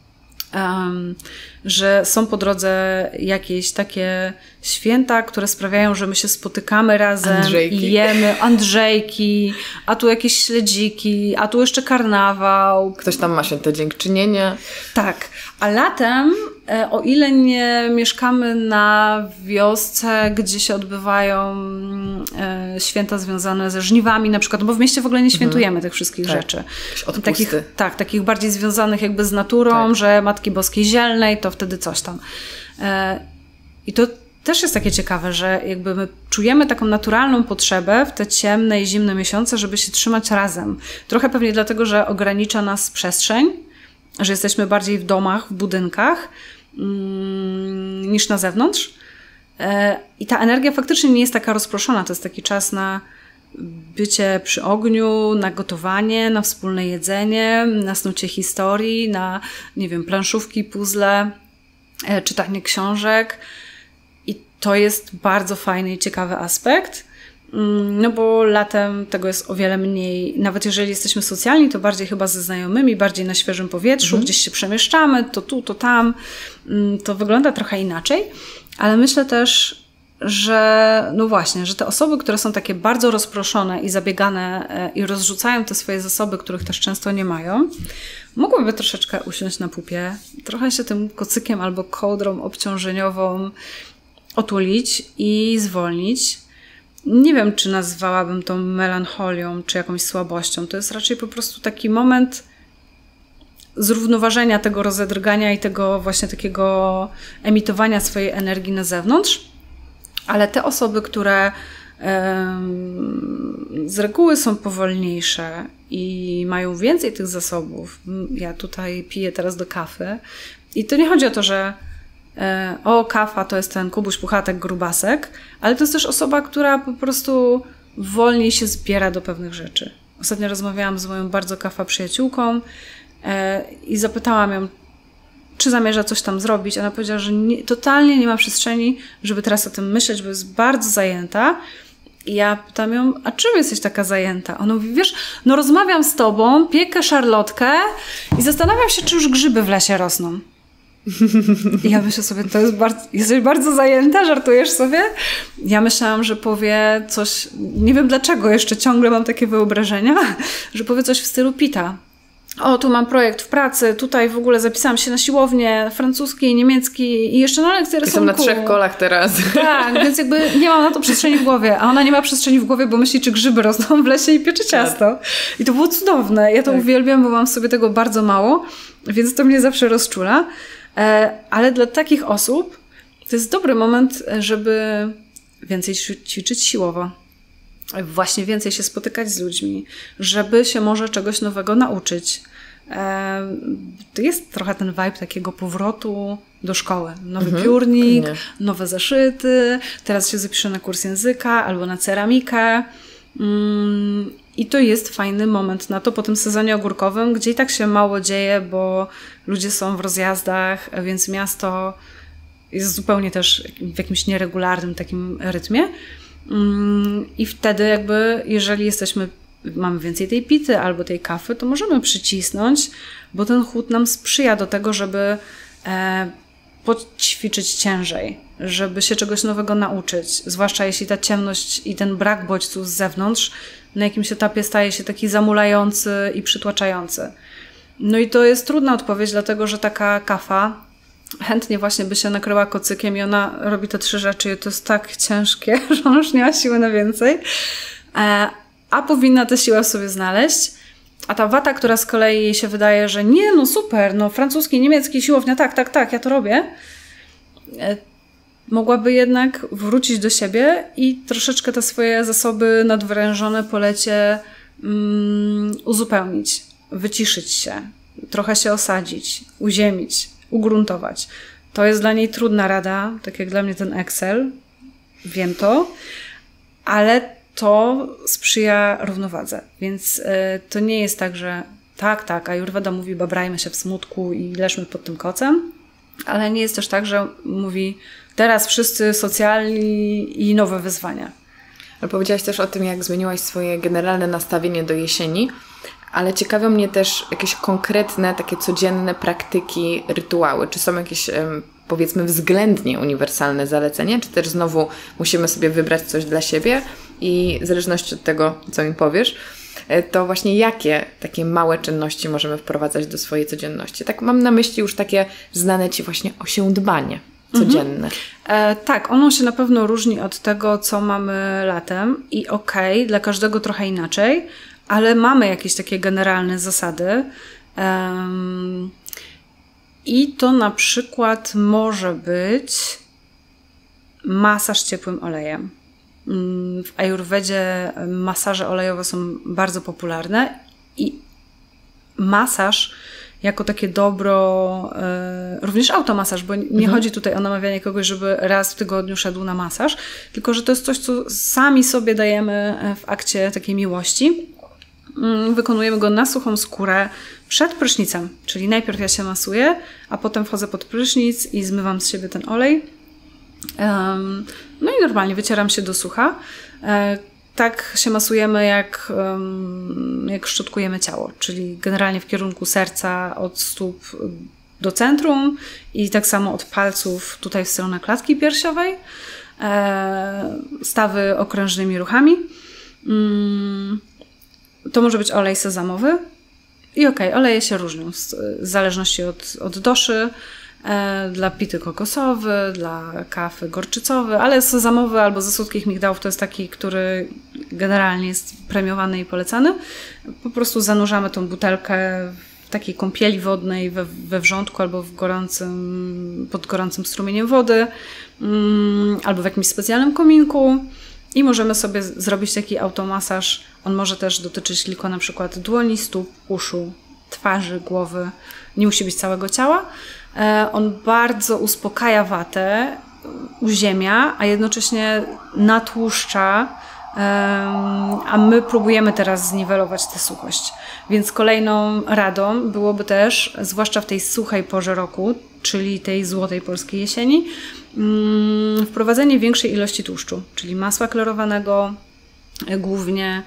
Speaker 2: że są po drodze jakieś takie święta, które sprawiają, że my się spotykamy razem i jemy Andrzejki, a tu jakieś śledziki, a tu jeszcze karnawał.
Speaker 1: Ktoś tam ma święto dziękczynienia.
Speaker 2: Tak, a latem, o ile nie mieszkamy na wiosce, gdzie się odbywają święta związane ze żniwami na przykład, bo w mieście w ogóle nie świętujemy tych wszystkich rzeczy. Takich bardziej związanych jakby z naturą, że Matki Boskiej Zielnej, to wtedy coś tam. I to też jest takie ciekawe, że jakby my czujemy taką naturalną potrzebę w te ciemne i zimne miesiące, żeby się trzymać razem. Trochę pewnie dlatego, że ogranicza nas przestrzeń, że jesteśmy bardziej w domach, w budynkach niż na zewnątrz. I ta energia faktycznie nie jest taka rozproszona. To jest taki czas na bycie przy ogniu, na gotowanie, na wspólne jedzenie, na snucie historii, na, nie wiem, planszówki, puzzle, czytanie książek. I to jest bardzo fajny i ciekawy aspekt, no bo latem tego jest o wiele mniej. Nawet jeżeli jesteśmy socjalni, to bardziej chyba ze znajomymi, bardziej na świeżym powietrzu, gdzieś się przemieszczamy, to tu, to tam. To wygląda trochę inaczej, ale myślę też, że no właśnie, że te osoby, które są takie bardzo rozproszone i zabiegane i rozrzucają te swoje zasoby, których też często nie mają, mogłyby troszeczkę usiąść na pupie, trochę się tym kocykiem albo kołdrą obciążeniową otulić i zwolnić. Nie wiem, czy nazwałabym to melancholią, czy jakąś słabością. To jest raczej po prostu taki moment zrównoważenia tego rozedrgania i tego właśnie takiego emitowania swojej energii na zewnątrz. Ale te osoby, które z reguły są powolniejsze i mają więcej tych zasobów. Ja tutaj piję teraz do kawy i to nie chodzi o to, że kawa to jest ten Kubuś Puchatek grubasek, ale to jest też osoba, która po prostu wolniej się zbiera do pewnych rzeczy. Ostatnio rozmawiałam z moją bardzo kawa przyjaciółką i zapytałam ją, czy zamierza coś tam zrobić. Ona powiedziała, że totalnie nie ma przestrzeni, żeby teraz o tym myśleć, bo jest bardzo zajęta. I ja pytam ją, a czym jesteś taka zajęta? Ona mówi, wiesz, no rozmawiam z tobą, piekę szarlotkę i zastanawiam się, czy już grzyby w lesie rosną. I ja myślę sobie, jesteś bardzo zajęta, żartujesz sobie? Ja myślałam, że powie coś, nie wiem dlaczego, jeszcze ciągle mam takie wyobrażenia, że powie coś w stylu Pita. O, tu mam projekt w pracy, tutaj w ogóle zapisałam się na siłownię, francuski, niemiecki i jeszcze na lekcję rysunku.
Speaker 1: Jestem na 3 kolach teraz. Tak,
Speaker 2: więc jakby nie mam na to przestrzeni w głowie, a ona nie ma przestrzeni w głowie, bo myśli, czy grzyby rosną w lesie i piecze ciasto. I to było cudowne. Ja to uwielbiam, bo mam sobie tego bardzo mało, więc to mnie zawsze rozczula. Ale dla takich osób to jest dobry moment, żeby więcej ćwiczyć siłowo. Właśnie więcej się spotykać z ludźmi, żeby się może czegoś nowego nauczyć. To jest trochę ten vibe takiego powrotu do szkoły. Nowy piórnik, nowe zeszyty, teraz się zapiszę na kurs języka albo na ceramikę. I to jest fajny moment na to po tym sezonie ogórkowym, gdzie i tak się mało dzieje, bo ludzie są w rozjazdach, więc miasto jest zupełnie też w jakimś nieregularnym takim rytmie. I wtedy jakby, jeżeli jesteśmy mamy więcej tej pity albo tej kawy, to możemy przycisnąć, bo ten chłód nam sprzyja do tego, żeby poćwiczyć ciężej, żeby się czegoś nowego nauczyć, zwłaszcza jeśli ta ciemność i ten brak bodźców z zewnątrz na jakimś etapie staje się taki zamulający i przytłaczający. No i to jest trudna odpowiedź, dlatego że taka kafa chętnie właśnie by się nakryła kocykiem i ona robi te 3 rzeczy i to jest tak ciężkie, że ona już nie ma siły na więcej, a powinna tę siłę w sobie znaleźć. A ta wata, która z kolei jej się wydaje, że nie, no super, no francuski, niemiecki, siłownia, tak, ja to robię, mogłaby jednak wrócić do siebie i troszeczkę te swoje zasoby nadwyrężone po lecie uzupełnić, wyciszyć się, trochę się osadzić, uziemić, ugruntować. To jest dla niej trudna rada, tak jak dla mnie ten Excel, wiem to, ale to sprzyja równowadze. Więc to nie jest tak, że tak, Ajurweda mówi babrajmy się w smutku i leżmy pod tym kocem, ale nie jest też tak, że mówi teraz wszyscy socjalni i nowe wyzwania.
Speaker 1: Ale powiedziałaś też o tym, jak zmieniłaś swoje generalne nastawienie do jesieni, ale ciekawią mnie też jakieś konkretne, takie codzienne praktyki, rytuały. Czy są jakieś, powiedzmy, względnie uniwersalne zalecenia, czy też znowu musimy sobie wybrać coś dla siebie i w zależności od tego, co mi powiesz, to właśnie jakie takie małe czynności możemy wprowadzać do swojej codzienności? Tak mam na myśli już takie znane Ci właśnie osiądbanie codzienne.
Speaker 2: Tak, ono się na pewno różni od tego, co mamy latem i dla każdego trochę inaczej, ale mamy jakieś takie generalne zasady. I to na przykład może być masaż ciepłym olejem. W Ajurwedzie masaże olejowe są bardzo popularne i masaż jako takie dobro, również automasaż, bo nie chodzi tutaj o namawianie kogoś, żeby raz w tygodniu szedł na masaż, tylko że to jest coś, co sami sobie dajemy w akcie takiej miłości. Wykonujemy go na suchą skórę przed prysznicem, czyli najpierw ja się masuję, a potem wchodzę pod prysznic i zmywam z siebie ten olej. No i normalnie wycieram się do sucha. Tak się masujemy, jak szczotkujemy ciało, czyli generalnie w kierunku serca od stóp do centrum i tak samo od palców tutaj w stronę klatki piersiowej. Stawy okrężnymi ruchami. To może być olej sezamowy i oleje się różnią w zależności od doszy. Dla pity kokosowy, dla kawy gorczycowy, ale sezamowy albo ze słodkich migdałów to jest taki, który generalnie jest premiowany i polecany. Po prostu zanurzamy tą butelkę w takiej kąpieli wodnej we wrzątku albo pod gorącym strumieniem wody albo w jakimś specjalnym kominku i możemy sobie zrobić taki automasaż. On może też dotyczyć tylko na przykład dłoni, stóp, uszu, twarzy, głowy. Nie musi być całego ciała. On bardzo uspokaja watę, uziemia, a jednocześnie natłuszcza, a my próbujemy teraz zniwelować tę suchość. Więc kolejną radą byłoby też, zwłaszcza w tej suchej porze roku, czyli tej złotej polskiej jesieni, wprowadzenie większej ilości tłuszczu, czyli masła klarowanego głównie.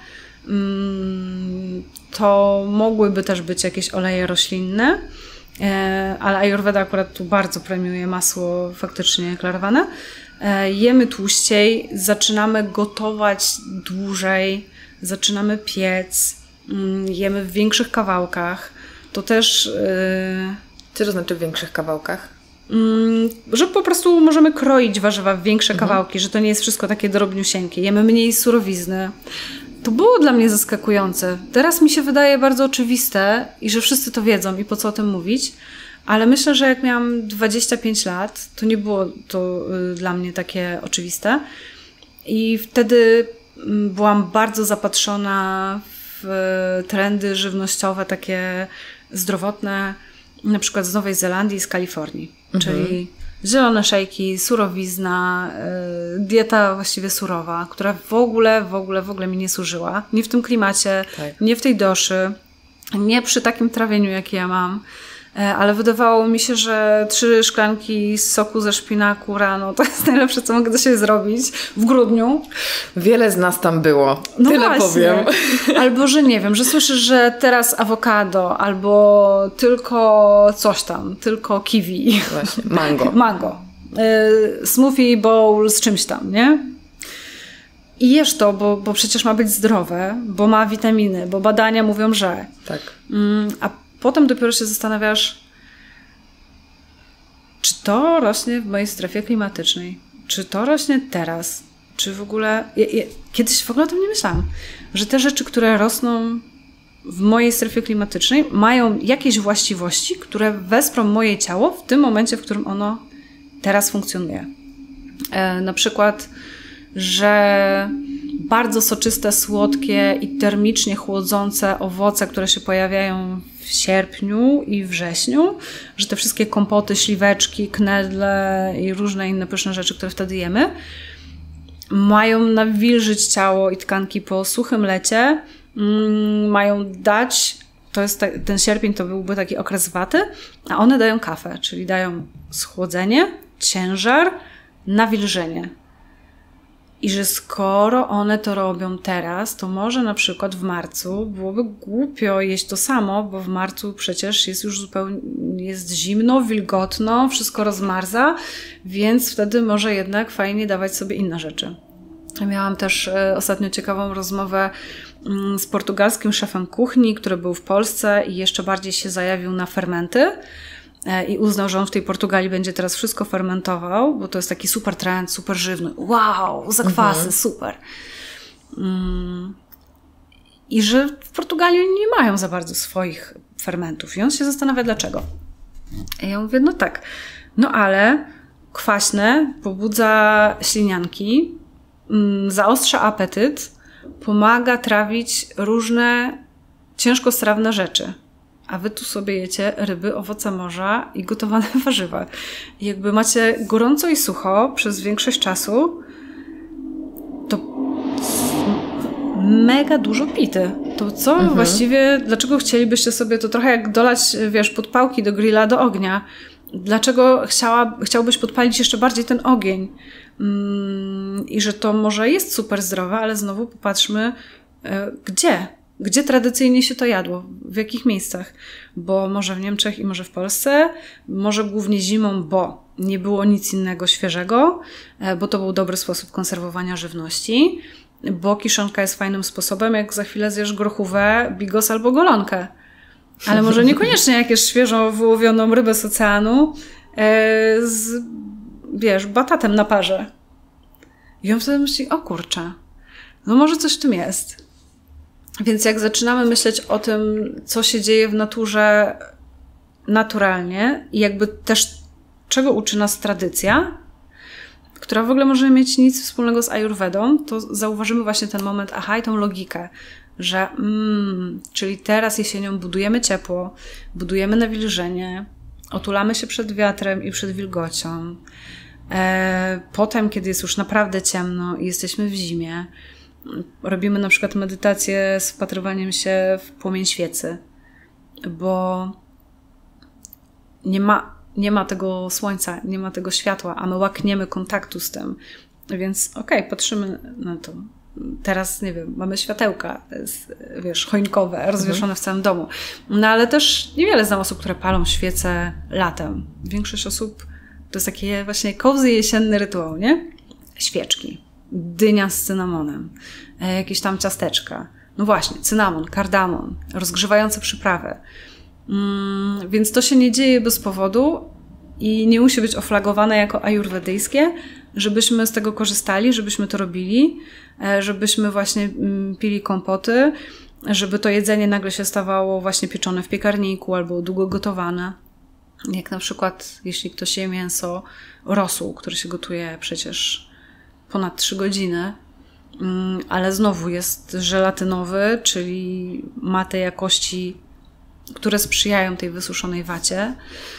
Speaker 2: To mogłyby też być jakieś oleje roślinne, ale Ajurweda akurat tu bardzo premiuje masło faktycznie klarowane. Jemy tłuściej, zaczynamy gotować dłużej, zaczynamy piec, jemy w większych kawałkach. To też...
Speaker 1: Co to znaczy w większych kawałkach?
Speaker 2: Że po prostu możemy kroić warzywa w większe kawałki, że to nie jest wszystko takie drobniusieńkie. Jemy mniej surowizny. To było dla mnie zaskakujące. Teraz mi się wydaje bardzo oczywiste i że wszyscy to wiedzą i po co o tym mówić, ale myślę, że jak miałam 25 lat, to nie było to dla mnie takie oczywiste i wtedy byłam bardzo zapatrzona w trendy żywnościowe, takie zdrowotne, na przykład z Nowej Zelandii, z Kalifornii, czyli zielone szejki, surowizna, dieta właściwie surowa, która w ogóle mi nie służyła. Nie w tym klimacie, nie w tej doszy, nie przy takim trawieniu, jakie ja mam. ale wydawało mi się, że 3 szklanki soku ze szpinaku rano to jest najlepsze, co mogę do siebie zrobić w grudniu.
Speaker 1: Wiele z nas tam było,
Speaker 2: no
Speaker 1: tyle
Speaker 2: właśnie.
Speaker 1: powiem.
Speaker 2: Albo, że nie wiem, że słyszysz, że teraz awokado, albo tylko coś tam, tylko kiwi.
Speaker 1: Właśnie, mango.
Speaker 2: Mango. Smoothie bowl z czymś tam, nie? I jesz to, bo przecież ma być zdrowe, bo ma witaminy, bo badania mówią, że.
Speaker 1: Tak.
Speaker 2: A potem dopiero się zastanawiasz, czy to rośnie w mojej strefie klimatycznej? Czy to rośnie teraz? Czy w ogóle... Kiedyś w ogóle o tym nie myślałam, że te rzeczy, które rosną w mojej strefie klimatycznej, mają jakieś właściwości, które wesprą moje ciało w tym momencie, w którym ono teraz funkcjonuje. Na przykład, że bardzo soczyste, słodkie i termicznie chłodzące owoce, które się pojawiają w sierpniu i wrześniu, że te wszystkie kompoty, śliweczki, knedle i różne inne pyszne rzeczy, które wtedy jemy, mają nawilżyć ciało i tkanki po suchym lecie, mają dać, to jest ten sierpień to byłby taki okres waty, a one dają kafę, czyli dają schłodzenie, ciężar, nawilżenie. I że skoro one to robią teraz, to może na przykład w marcu byłoby głupio jeść to samo, bo w marcu przecież jest już zupełnie jest zimno, wilgotno, wszystko rozmarza, więc wtedy może jednak fajnie dawać sobie inne rzeczy. Miałam też ostatnio ciekawą rozmowę z portugalskim szefem kuchni, który był w Polsce i jeszcze bardziej się zajawił na fermenty. I uznał, że on w tej Portugalii będzie teraz wszystko fermentował, bo to jest taki super trend, super żywny. Wow, zakwasy, super. I że w Portugalii nie mają za bardzo swoich fermentów. I on się zastanawia, dlaczego. I ja mówię, no tak, no ale kwaśne pobudza ślinianki, zaostrza apetyt, pomaga trawić różne ciężkostrawne rzeczy. A wy tu sobie jecie ryby, owoce morza i gotowane warzywa. I jakby macie gorąco i sucho przez większość czasu, to mega dużo pity. To co właściwie, dlaczego chcielibyście sobie to trochę jak dolać, wiesz, podpałki do grilla, do ognia? Dlaczego chciałbyś podpalić jeszcze bardziej ten ogień? I że to może jest super zdrowe, ale znowu popatrzmy, gdzie tradycyjnie się to jadło? W jakich miejscach? Bo może w Niemczech i może w Polsce, może głównie zimą, bo nie było nic innego świeżego, bo to był dobry sposób konserwowania żywności, bo kiszonka jest fajnym sposobem, jak za chwilę zjesz grochówę, bigos albo golonkę. Ale może niekoniecznie jakieś świeżo wyłowioną rybę z oceanu z, wiesz, batatem na parze. I on wtedy myśli, o kurczę, no może coś w tym jest. Więc jak zaczynamy myśleć o tym, co się dzieje w naturze naturalnie i jakby też czego uczy nas tradycja, która w ogóle może mieć nic wspólnego z Ayurvedą, to zauważymy właśnie ten moment, i tą logikę, że czyli teraz jesienią budujemy ciepło, budujemy nawilżenie, otulamy się przed wiatrem i przed wilgocią. Potem, kiedy jest już naprawdę ciemno i jesteśmy w zimie, robimy na przykład medytację z wpatrywaniem się w płomień świecy, bo nie ma tego słońca, nie ma tego światła, a my łakniemy kontaktu z tym. Więc patrzymy na to. Teraz, nie wiem, mamy światełka, wiesz, choinkowe, rozwieszone w całym domu. No ale też niewiele znam osób, które palą świece latem. Większość osób to jest taki właśnie cozy jesienny rytuał, nie? Świeczki, dynia z cynamonem, jakieś tam ciasteczka. No właśnie, cynamon, kardamon, rozgrzewające przyprawy. Więc to się nie dzieje bez powodu i nie musi być oflagowane jako ajurwedyjskie, żebyśmy z tego korzystali, żebyśmy to robili, żebyśmy właśnie pili kompoty, żeby to jedzenie nagle się stawało właśnie pieczone w piekarniku albo długo gotowane. Jak na przykład, jeśli ktoś je mięso, rosół, który się gotuje przecież ponad 3 godziny, ale znowu jest żelatynowy, czyli ma te jakości, które sprzyjają tej wysuszonej wacie.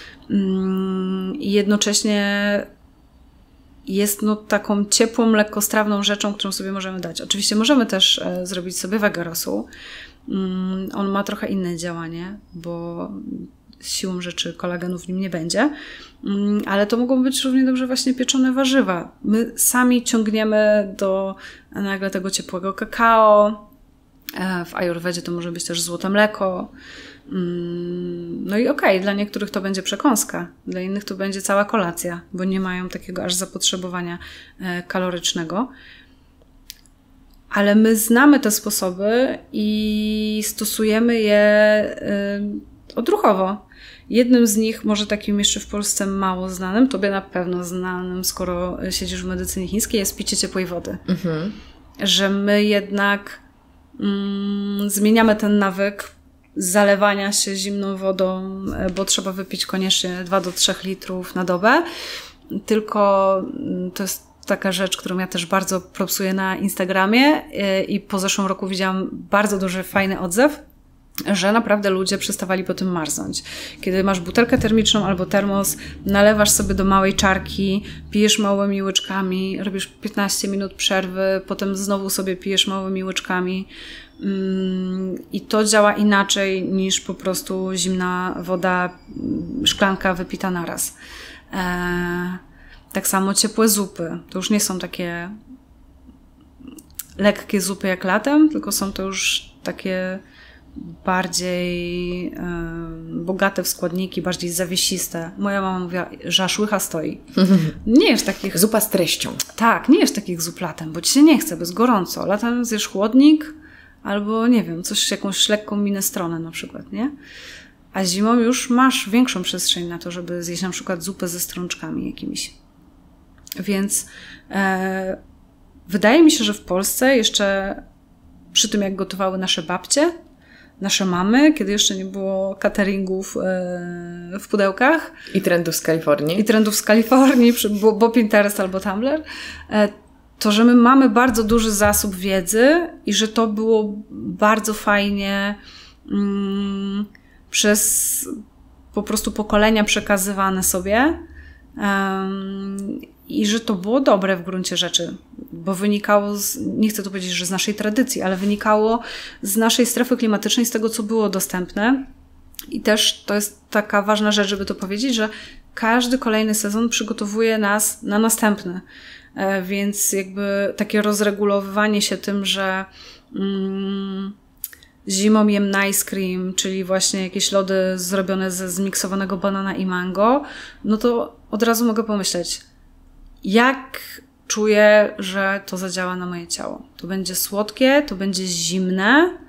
Speaker 2: I jednocześnie jest taką ciepłą, lekkostrawną rzeczą, którą sobie możemy dać. Oczywiście możemy też zrobić sobie wege rosół. On ma trochę inne działanie, bo siłą rzeczy kolagenu w nim nie będzie. Ale to mogą być równie dobrze właśnie pieczone warzywa. My sami ciągniemy do nagle tego ciepłego kakao. W ajurwedzie to może być też złote mleko. No i okej, dla niektórych to będzie przekąska, dla innych to będzie cała kolacja, bo nie mają takiego aż zapotrzebowania kalorycznego. Ale my znamy te sposoby i stosujemy je odruchowo. Jednym z nich, może takim jeszcze w Polsce mało znanym, tobie na pewno znanym, skoro siedzisz w medycynie chińskiej, jest picie ciepłej wody. Że my jednak zmieniamy ten nawyk zalewania się zimną wodą, bo trzeba wypić koniecznie 2 do 3 litrów na dobę. Tylko to jest taka rzecz, którą ja też bardzo propsuję na Instagramie i po zeszłym roku widziałam bardzo duży, fajny odzew, że naprawdę ludzie przestawali po tym marznąć. Kiedy masz butelkę termiczną albo termos, nalewasz sobie do małej czarki, pijesz małymi łyczkami, robisz 15 minut przerwy, potem znowu sobie pijesz małymi łyczkami i to działa inaczej niż po prostu zimna woda, szklanka wypita naraz. Tak samo ciepłe zupy. To już nie są takie lekkie zupy jak latem, tylko są to już takie bardziej bogate w składniki, bardziej zawiesiste. Moja mama mówiła, że aż łycha stoi. Nie jesz takich...
Speaker 1: Zupa z treścią.
Speaker 2: Tak, nie jesz takich zup latem, bo ci się nie chce, bo jest gorąco. Latem zjesz chłodnik albo, nie wiem, coś, jakąś lekką minestronę na przykład, nie? A zimą już masz większą przestrzeń na to, żeby zjeść na przykład zupę ze strączkami jakimiś. Więc wydaje mi się, że w Polsce jeszcze przy tym, jak gotowały nasze babcie, nasze mamy, kiedy jeszcze nie było cateringów w pudełkach.
Speaker 1: I trendów z Kalifornii.
Speaker 2: Bo Pinterest albo Tumblr. To, że my mamy bardzo duży zasób wiedzy i że to było bardzo fajnie przez po prostu pokolenia przekazywane sobie. I że to było dobre w gruncie rzeczy, bo wynikało, nie chcę tu powiedzieć, że z naszej tradycji, ale wynikało z naszej strefy klimatycznej, z tego, co było dostępne. I też to jest taka ważna rzecz, żeby to powiedzieć, że każdy kolejny sezon przygotowuje nas na następny. Więc jakby takie rozregulowywanie się tym, że zimą jem nice cream, czyli właśnie jakieś lody zrobione ze zmiksowanego banana i mango, no to od razu mogę pomyśleć, jak czuję, że to zadziała na moje ciało. To będzie słodkie, to będzie zimne,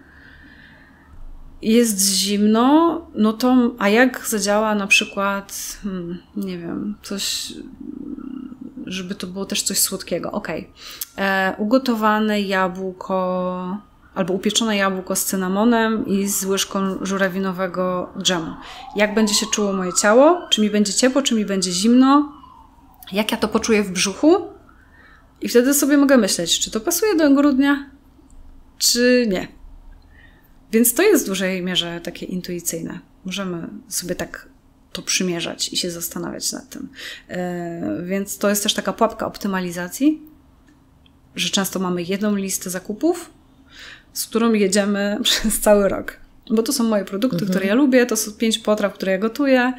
Speaker 2: jest zimno, no to, a jak zadziała na przykład, nie wiem, coś, żeby to było też coś słodkiego. Okej. Ugotowane jabłko albo upieczone jabłko z cynamonem i z łyżką żurawinowego dżemu. Jak będzie się czuło moje ciało? Czy mi będzie ciepło, czy mi będzie zimno? Jak ja to poczuję w brzuchu? I wtedy sobie mogę myśleć, czy to pasuje do grudnia, czy nie. Więc to jest w dużej mierze takie intuicyjne. Możemy sobie tak to przymierzać i się zastanawiać nad tym. Więc to jest też taka pułapka optymalizacji, że często mamy jedną listę zakupów, z którą jedziemy przez cały rok. Bo to są moje produkty, które ja lubię, to są 5 potraw, które ja gotuję,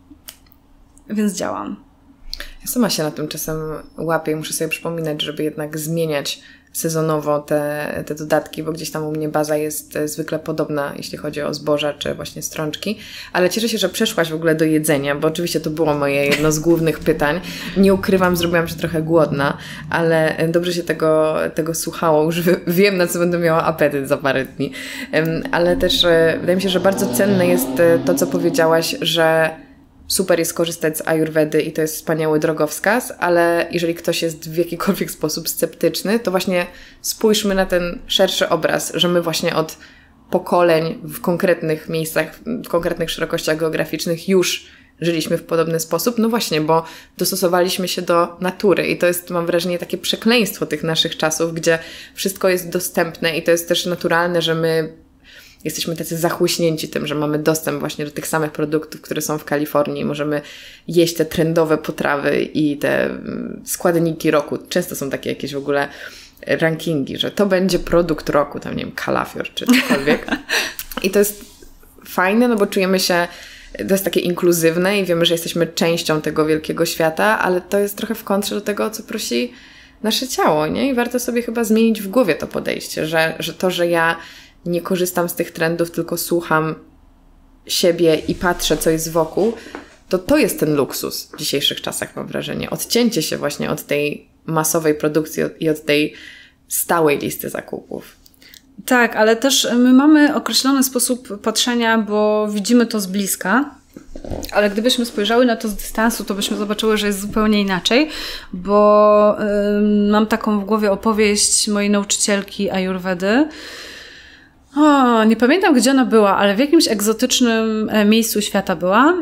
Speaker 2: więc działam.
Speaker 1: Ja sama się na tym czasem łapię i muszę sobie przypominać, żeby jednak zmieniać sezonowo te dodatki, bo gdzieś tam u mnie baza jest zwykle podobna, jeśli chodzi o zboża czy właśnie strączki. Ale cieszę się, że przeszłaś w ogóle do jedzenia, bo oczywiście to było moje jedno z głównych pytań. Nie ukrywam, zrobiłam się trochę głodna, ale dobrze się tego słuchało. Już wiem, na co będę miała apetyt za parę dni. Ale też wydaje mi się, że bardzo cenne jest to, co powiedziałaś, że super jest korzystać z ajurwedy i to jest wspaniały drogowskaz, ale jeżeli ktoś jest w jakikolwiek sposób sceptyczny, to właśnie spójrzmy na ten szerszy obraz, że my właśnie od pokoleń w konkretnych miejscach, w konkretnych szerokościach geograficznych już żyliśmy w podobny sposób. No właśnie, bo dostosowaliśmy się do natury i to jest, mam wrażenie, takie przekleństwo tych naszych czasów, gdzie wszystko jest dostępne i to jest też naturalne, że my jesteśmy tacy zachłyśnięci tym, że mamy dostęp właśnie do tych samych produktów, które są w Kalifornii. Możemy jeść te trendowe potrawy i te składniki roku. Często są takie jakieś w ogóle rankingi, że to będzie produkt roku, tam nie wiem, kalafior czy cokolwiek. I to jest fajne, no bo czujemy się to jest takie inkluzywne i wiemy, że jesteśmy częścią tego wielkiego świata, ale to jest trochę w kontrze do tego, o co prosi nasze ciało, nie? I warto sobie chyba zmienić w głowie to podejście, że to, że ja nie korzystam z tych trendów, tylko słucham siebie i patrzę, co jest wokół, to jest ten luksus w dzisiejszych czasach, mam wrażenie. Odcięcie się właśnie od tej masowej produkcji i od tej stałej listy zakupów.
Speaker 2: Tak, ale też my mamy określony sposób patrzenia, bo widzimy to z bliska, ale gdybyśmy spojrzały na to z dystansu, to byśmy zobaczyły, że jest zupełnie inaczej, bo mam taką w głowie opowieść mojej nauczycielki ajurwedy. Nie pamiętam, gdzie ona była, ale w jakimś egzotycznym miejscu świata była.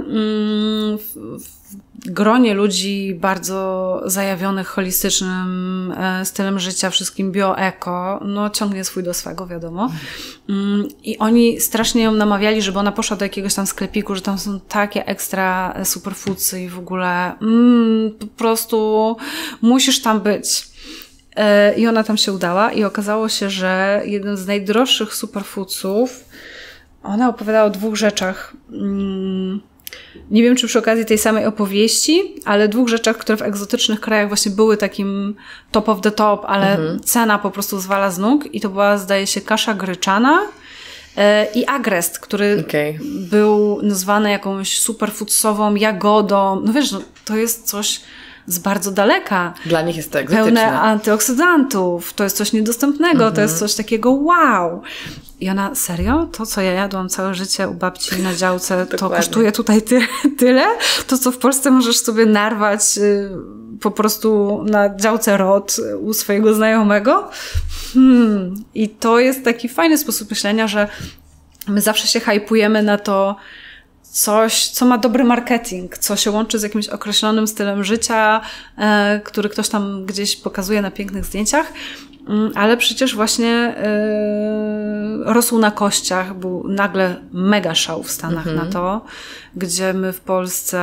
Speaker 2: W gronie ludzi bardzo zajawionych holistycznym stylem życia, wszystkim bio-eko, ciągnie swój do swego, wiadomo. I oni strasznie ją namawiali, żeby ona poszła do jakiegoś tam sklepiku, że tam są takie ekstra superfoodsy i w ogóle po prostu musisz tam być. I ona tam się udała i okazało się, że jeden z najdroższych superfoodsów, ona opowiadała o 2 rzeczach. Nie wiem, czy przy okazji tej samej opowieści, ale 2 rzeczach, które w egzotycznych krajach właśnie były takim top of the top, ale cena po prostu zwala z nóg. I to była, zdaje się, kasza gryczana i agrest, który był nazwany jakąś superfoodsową jagodą. No wiesz, to jest coś z bardzo daleka.
Speaker 1: Dla nich jest to egzotyczne.
Speaker 2: Pełne antyoksydantów. To jest coś niedostępnego. To jest coś takiego wow. I ona, serio? To, co ja jadłam całe życie u babci na działce, to kosztuje tutaj tyle? To, co w Polsce możesz sobie narwać po prostu na działce ROT u swojego znajomego? I to jest taki fajny sposób myślenia, że my zawsze się hypujemy na to, coś, co ma dobry marketing, co się łączy z jakimś określonym stylem życia, który ktoś tam gdzieś pokazuje na pięknych zdjęciach, ale przecież właśnie rosł na kościach, był nagle mega szał w Stanach na to, gdzie my w Polsce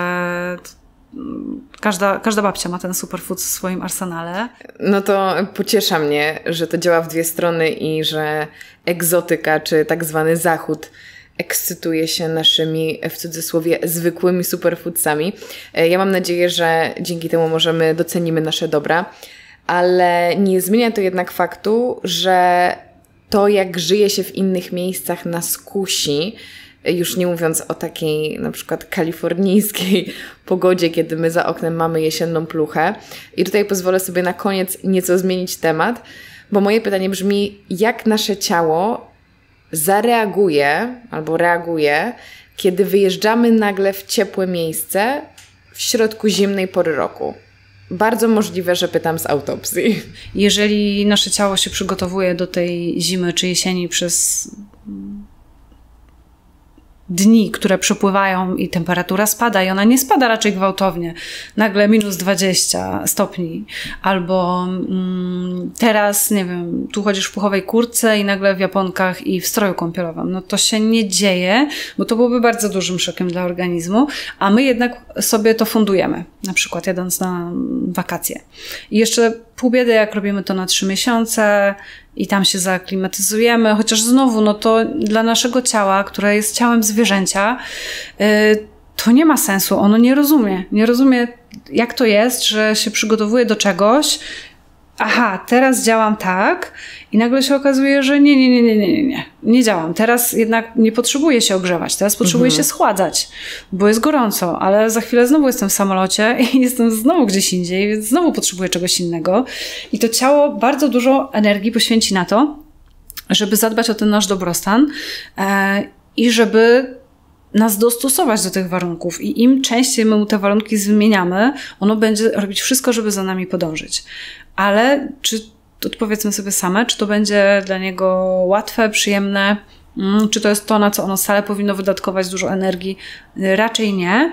Speaker 2: każda babcia ma ten superfood w swoim arsenale.
Speaker 1: No to pociesza mnie, że to działa w 2 strony i że egzotyka, czy tak zwany zachód ekscytuje się naszymi, w cudzysłowie, zwykłymi superfoodsami. Ja mam nadzieję, że dzięki temu docenimy nasze dobra, ale nie zmienia to jednak faktu, że to, jak żyje się w innych miejscach, nas kusi, już nie mówiąc o takiej na przykład kalifornijskiej pogodzie, kiedy my za oknem mamy jesienną pluchę. I tutaj pozwolę sobie na koniec nieco zmienić temat, bo moje pytanie brzmi, jak nasze ciało zareaguje albo reaguje, kiedy wyjeżdżamy nagle w ciepłe miejsce w środku zimnej pory roku. Bardzo możliwe, że pytam z autopsji.
Speaker 2: Jeżeli nasze ciało się przygotowuje do tej zimy czy jesieni przez dni, które przepływają i temperatura spada i ona nie spada raczej gwałtownie. Nagle minus 20 stopni. Albo teraz, nie wiem, tu chodzisz w puchowej kurtce i nagle w japonkach i w stroju kąpielowym. No to się nie dzieje, bo to byłoby bardzo dużym szokiem dla organizmu, a my jednak sobie to fundujemy. Na przykład jadąc na wakacje. I jeszcze pół biedy, jak robimy to na 3 miesiące i tam się zaaklimatyzujemy, chociaż znowu, no to dla naszego ciała, które jest ciałem zwierzęcia, to nie ma sensu. Ono nie rozumie, jak to jest, że się przygotowuje do czegoś, aha, teraz działam tak i nagle się okazuje, że nie działam. Teraz jednak nie potrzebuję się ogrzewać, teraz potrzebuję się schładzać, bo jest gorąco, ale za chwilę znowu jestem w samolocie i jestem znowu gdzieś indziej, więc znowu potrzebuję czegoś innego. I to ciało bardzo dużo energii poświęci na to, żeby zadbać o ten nasz dobrostan i żeby nas dostosować do tych warunków. I im częściej my te warunki zmieniamy, ono będzie robić wszystko, żeby za nami podążyć. Ale odpowiedzmy sobie same, czy to będzie dla niego łatwe, przyjemne, czy to jest to, na co ono stale powinno wydatkować dużo energii? Raczej nie.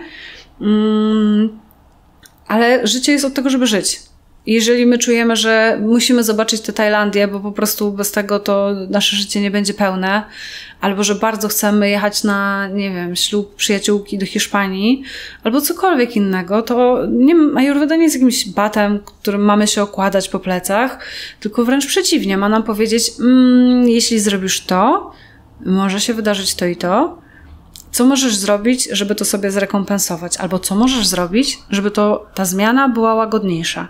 Speaker 2: Ale życie jest od tego, żeby żyć. Jeżeli my czujemy, że musimy zobaczyć tę Tajlandię, bo po prostu bez tego to nasze życie nie będzie pełne, albo że bardzo chcemy jechać na, nie wiem, ślub przyjaciółki do Hiszpanii, albo cokolwiek innego, to Ajurweda nie jest jakimś batem, którym mamy się okładać po plecach, tylko wręcz przeciwnie, ma nam powiedzieć, jeśli zrobisz to, może się wydarzyć to i to. co możesz zrobić, żeby to sobie zrekompensować, albo co możesz zrobić, żeby ta zmiana była łagodniejsza.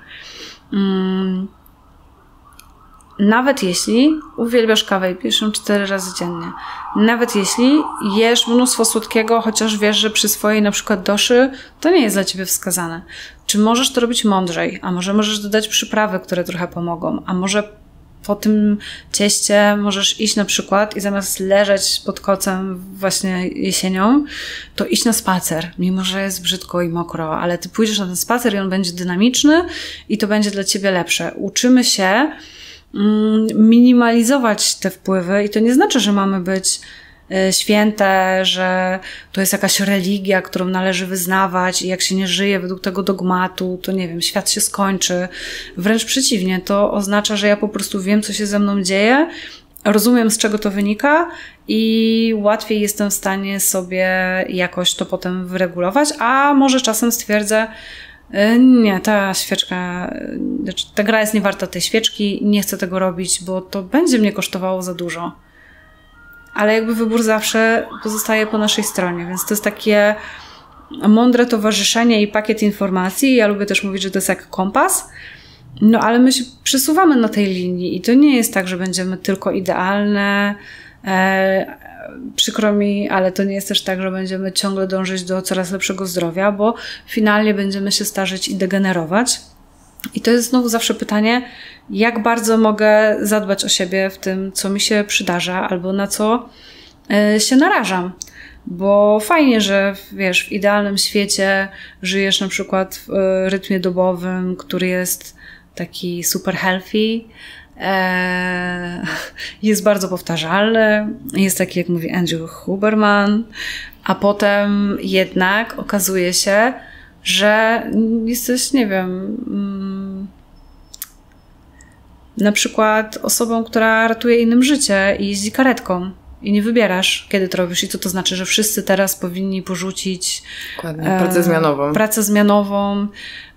Speaker 2: Nawet jeśli uwielbiasz kawę i pijesz ją 4 razy dziennie, nawet jeśli jesz mnóstwo słodkiego, chociaż wiesz, że przy swojej na przykład doszy to nie jest dla ciebie wskazane. Czy możesz to robić mądrzej? A może możesz dodać przyprawy, które trochę pomogą? A może po tym cieście możesz iść na przykład i zamiast leżeć pod kocem właśnie jesienią, to iść na spacer, mimo że jest brzydko i mokro, ale ty pójdziesz na ten spacer i on będzie dynamiczny i to będzie dla ciebie lepsze. Uczymy się minimalizować te wpływy i to nie znaczy, że mamy być święte, że to jest jakaś religia, którą należy wyznawać i jak się nie żyje według tego dogmatu, to nie wiem, świat się skończy. Wręcz przeciwnie, to oznacza, że ja po prostu wiem, co się ze mną dzieje, rozumiem, z czego to wynika i łatwiej jestem w stanie sobie jakoś to potem wyregulować, a może czasem stwierdzę, nie, ta świeczka, ta gra jest niewarta tej świeczki, nie chcę tego robić, bo to będzie mnie kosztowało za dużo. Ale jakby wybór zawsze pozostaje po naszej stronie, więc to jest takie mądre towarzyszenie i pakiet informacji. Ja lubię też mówić, że to jest jak kompas, no ale my się przesuwamy na tej linii i to nie jest tak, że będziemy tylko idealne, przykro mi, ale to nie jest też tak, że będziemy ciągle dążyć do coraz lepszego zdrowia, bo finalnie będziemy się starzeć i degenerować. I to jest znowu zawsze pytanie, jak bardzo mogę zadbać o siebie w tym, co mi się przydarza albo na co się narażam. Bo fajnie, że wiesz, w idealnym świecie żyjesz na przykład w rytmie dobowym, który jest taki super healthy, jest bardzo powtarzalny, jest taki, jak mówi Andrew Huberman, a potem jednak okazuje się, że jesteś, nie wiem, na przykład osobą, która ratuje innym życie i jeździ karetką i nie wybierasz, kiedy to robisz i co to znaczy, że wszyscy teraz powinni porzucić pracę zmianową,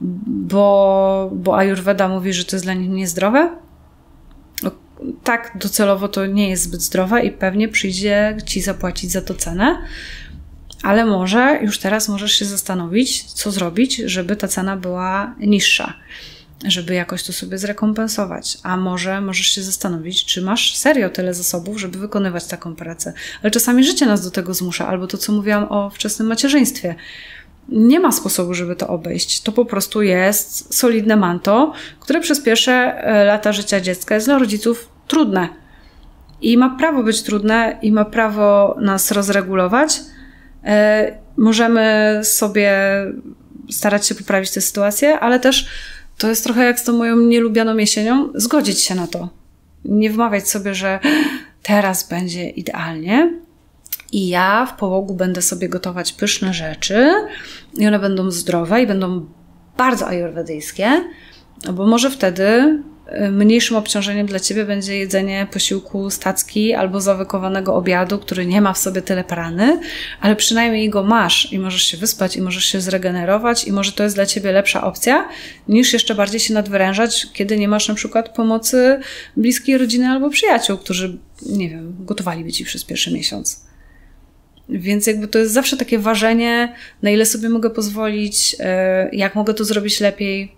Speaker 2: bo Ayurveda mówi, że to jest dla nich niezdrowe. Tak, docelowo to nie jest zbyt zdrowe i pewnie przyjdzie ci zapłacić za to cenę, ale może już teraz możesz się zastanowić, co zrobić, żeby ta cena była niższa, żeby jakoś to sobie zrekompensować. A może możesz się zastanowić, czy masz serio tyle zasobów, żeby wykonywać taką pracę. Ale czasami życie nas do tego zmusza, albo to, co mówiłam o wczesnym macierzyństwie. Nie ma sposobu, żeby to obejść. To po prostu jest solidne manto, które przez pierwsze lata życia dziecka jest dla rodziców trudne. I ma prawo być trudne i ma prawo nas rozregulować. Możemy sobie starać się poprawić tę sytuację, ale też to jest trochę jak z tą moją nielubianą jesienią, zgodzić się na to. Nie wmawiać sobie, że teraz będzie idealnie i ja w połogu będę sobie gotować pyszne rzeczy i one będą zdrowe i będą bardzo ajurwedyjskie, bo może wtedy mniejszym obciążeniem dla ciebie będzie jedzenie posiłku z tacki albo zawykowanego obiadu, który nie ma w sobie tyle prany, ale przynajmniej go masz i możesz się wyspać i możesz się zregenerować i może to jest dla ciebie lepsza opcja niż jeszcze bardziej się nadwyrężać, kiedy nie masz na przykład pomocy bliskiej rodziny albo przyjaciół, którzy, nie wiem, gotowaliby ci przez pierwszy miesiąc. Więc jakby to jest zawsze takie ważenie, na ile sobie mogę pozwolić, jak mogę to zrobić lepiej.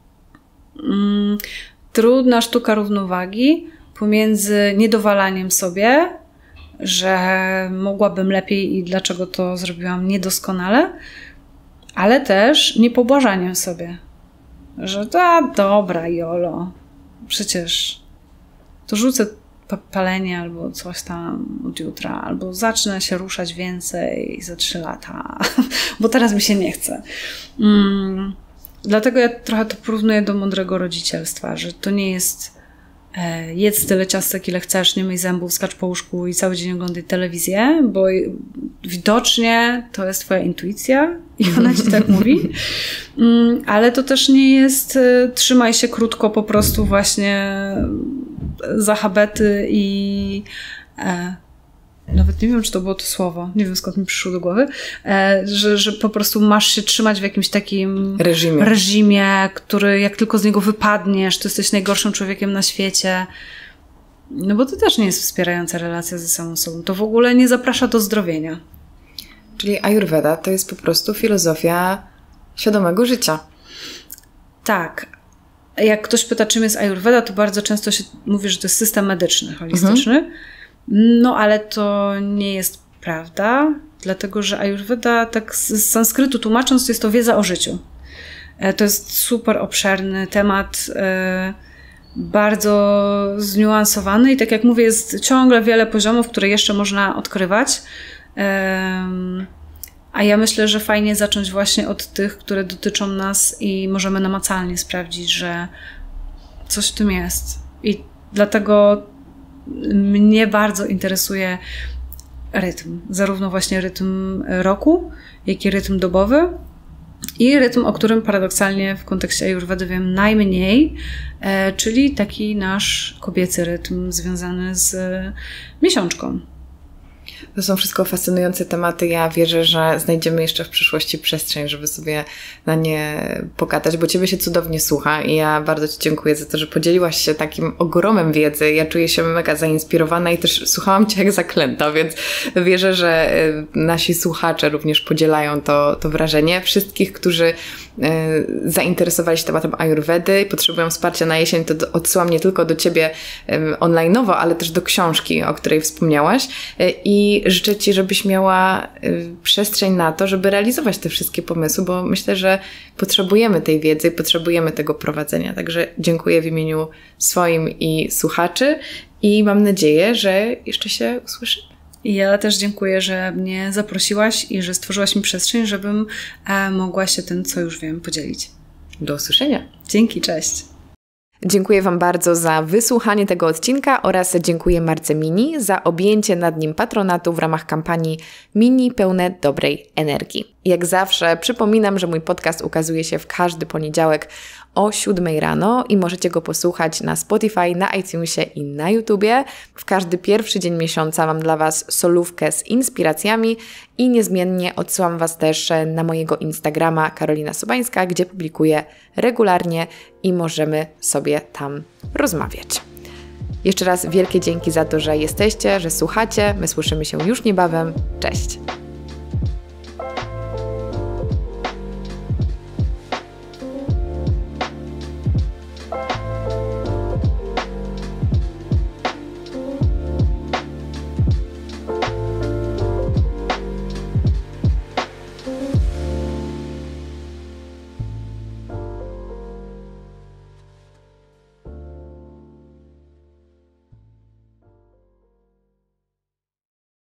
Speaker 2: Trudna sztuka równowagi pomiędzy niedowalaniem sobie, że mogłabym lepiej i dlaczego to zrobiłam niedoskonale, ale też niepobłażaniem sobie, że dobra, jolo, przecież to rzucę palenie albo coś tam od jutra, albo zacznę się ruszać więcej za 3 lata, bo teraz mi się nie chce. Dlatego ja trochę to porównuję do mądrego rodzicielstwa, że to nie jest jedz tyle ciastek, ile chcesz, nie myj zębów, skacz po łóżku i cały dzień oglądaj telewizję, bo widocznie to jest twoja intuicja i ona ci tak mówi, ale to też nie jest trzymaj się krótko po prostu właśnie za habety i nawet nie wiem, czy to było to słowo, nie wiem skąd mi przyszło do głowy, że po prostu masz się trzymać w jakimś takim reżimie, który jak tylko z niego wypadniesz, to jesteś najgorszym człowiekiem na świecie. No bo to też nie jest wspierająca relacja ze samą sobą. To w ogóle nie zaprasza do zdrowienia.
Speaker 1: Czyli Ayurveda to jest po prostu filozofia świadomego życia.
Speaker 2: Tak. Jak ktoś pyta, czym jest Ayurveda, to bardzo często się mówi, że to jest system medyczny, holistyczny. No ale to nie jest prawda, dlatego że Ayurveda, tak z sanskrytu tłumacząc, to jest to wiedza o życiu. To jest super obszerny temat, bardzo zniuansowany i tak jak mówię, jest ciągle wiele poziomów, które jeszcze można odkrywać. A ja myślę, że fajnie zacząć właśnie od tych, które dotyczą nas i możemy namacalnie sprawdzić, że coś w tym jest. I dlatego mnie bardzo interesuje rytm. Zarówno właśnie rytm roku, jak i rytm dobowy. I rytm, o którym paradoksalnie w kontekście Ayurvedy wiem najmniej, czyli taki nasz kobiecy rytm związany z miesiączką.
Speaker 1: To są wszystko fascynujące tematy. Ja wierzę, że znajdziemy jeszcze w przyszłości przestrzeń, żeby sobie na nie pogadać, bo Ciebie się cudownie słucha i ja bardzo Ci dziękuję za to, że podzieliłaś się takim ogromem wiedzy. Ja czuję się mega zainspirowana i też słuchałam Cię jak zaklęta, więc wierzę, że nasi słuchacze również podzielają to wrażenie. Wszystkich, którzy zainteresowali się tematem Ayurvedy i potrzebują wsparcia na jesień, to odsyłam nie tylko do Ciebie online'owo, ale też do książki, o której wspomniałaś i życzę Ci, żebyś miała przestrzeń na to, żeby realizować te wszystkie pomysły, bo myślę, że potrzebujemy tej wiedzy i potrzebujemy tego prowadzenia. Także dziękuję w imieniu swoim i słuchaczy i mam nadzieję, że jeszcze się usłyszymy.
Speaker 2: I ja też dziękuję, że mnie zaprosiłaś i że stworzyłaś mi przestrzeń, żebym mogła się tym, co już wiem, podzielić.
Speaker 1: Do usłyszenia.
Speaker 2: Dzięki, cześć.
Speaker 1: Dziękuję Wam bardzo za wysłuchanie tego odcinka oraz dziękuję marce Mini za objęcie nad nim patronatu w ramach kampanii Mini pełne dobrej energii. Jak zawsze przypominam, że mój podcast ukazuje się w każdy poniedziałek o 7 rano i możecie go posłuchać na Spotify, na iTunesie i na YouTubie. W każdy pierwszy dzień miesiąca mam dla Was solówkę z inspiracjami i niezmiennie odsyłam Was też na mojego Instagrama Karolina Sobańska, gdzie publikuję regularnie i możemy sobie tam rozmawiać. Jeszcze raz wielkie dzięki za to, że jesteście, że słuchacie. My słyszymy się już niebawem. Cześć!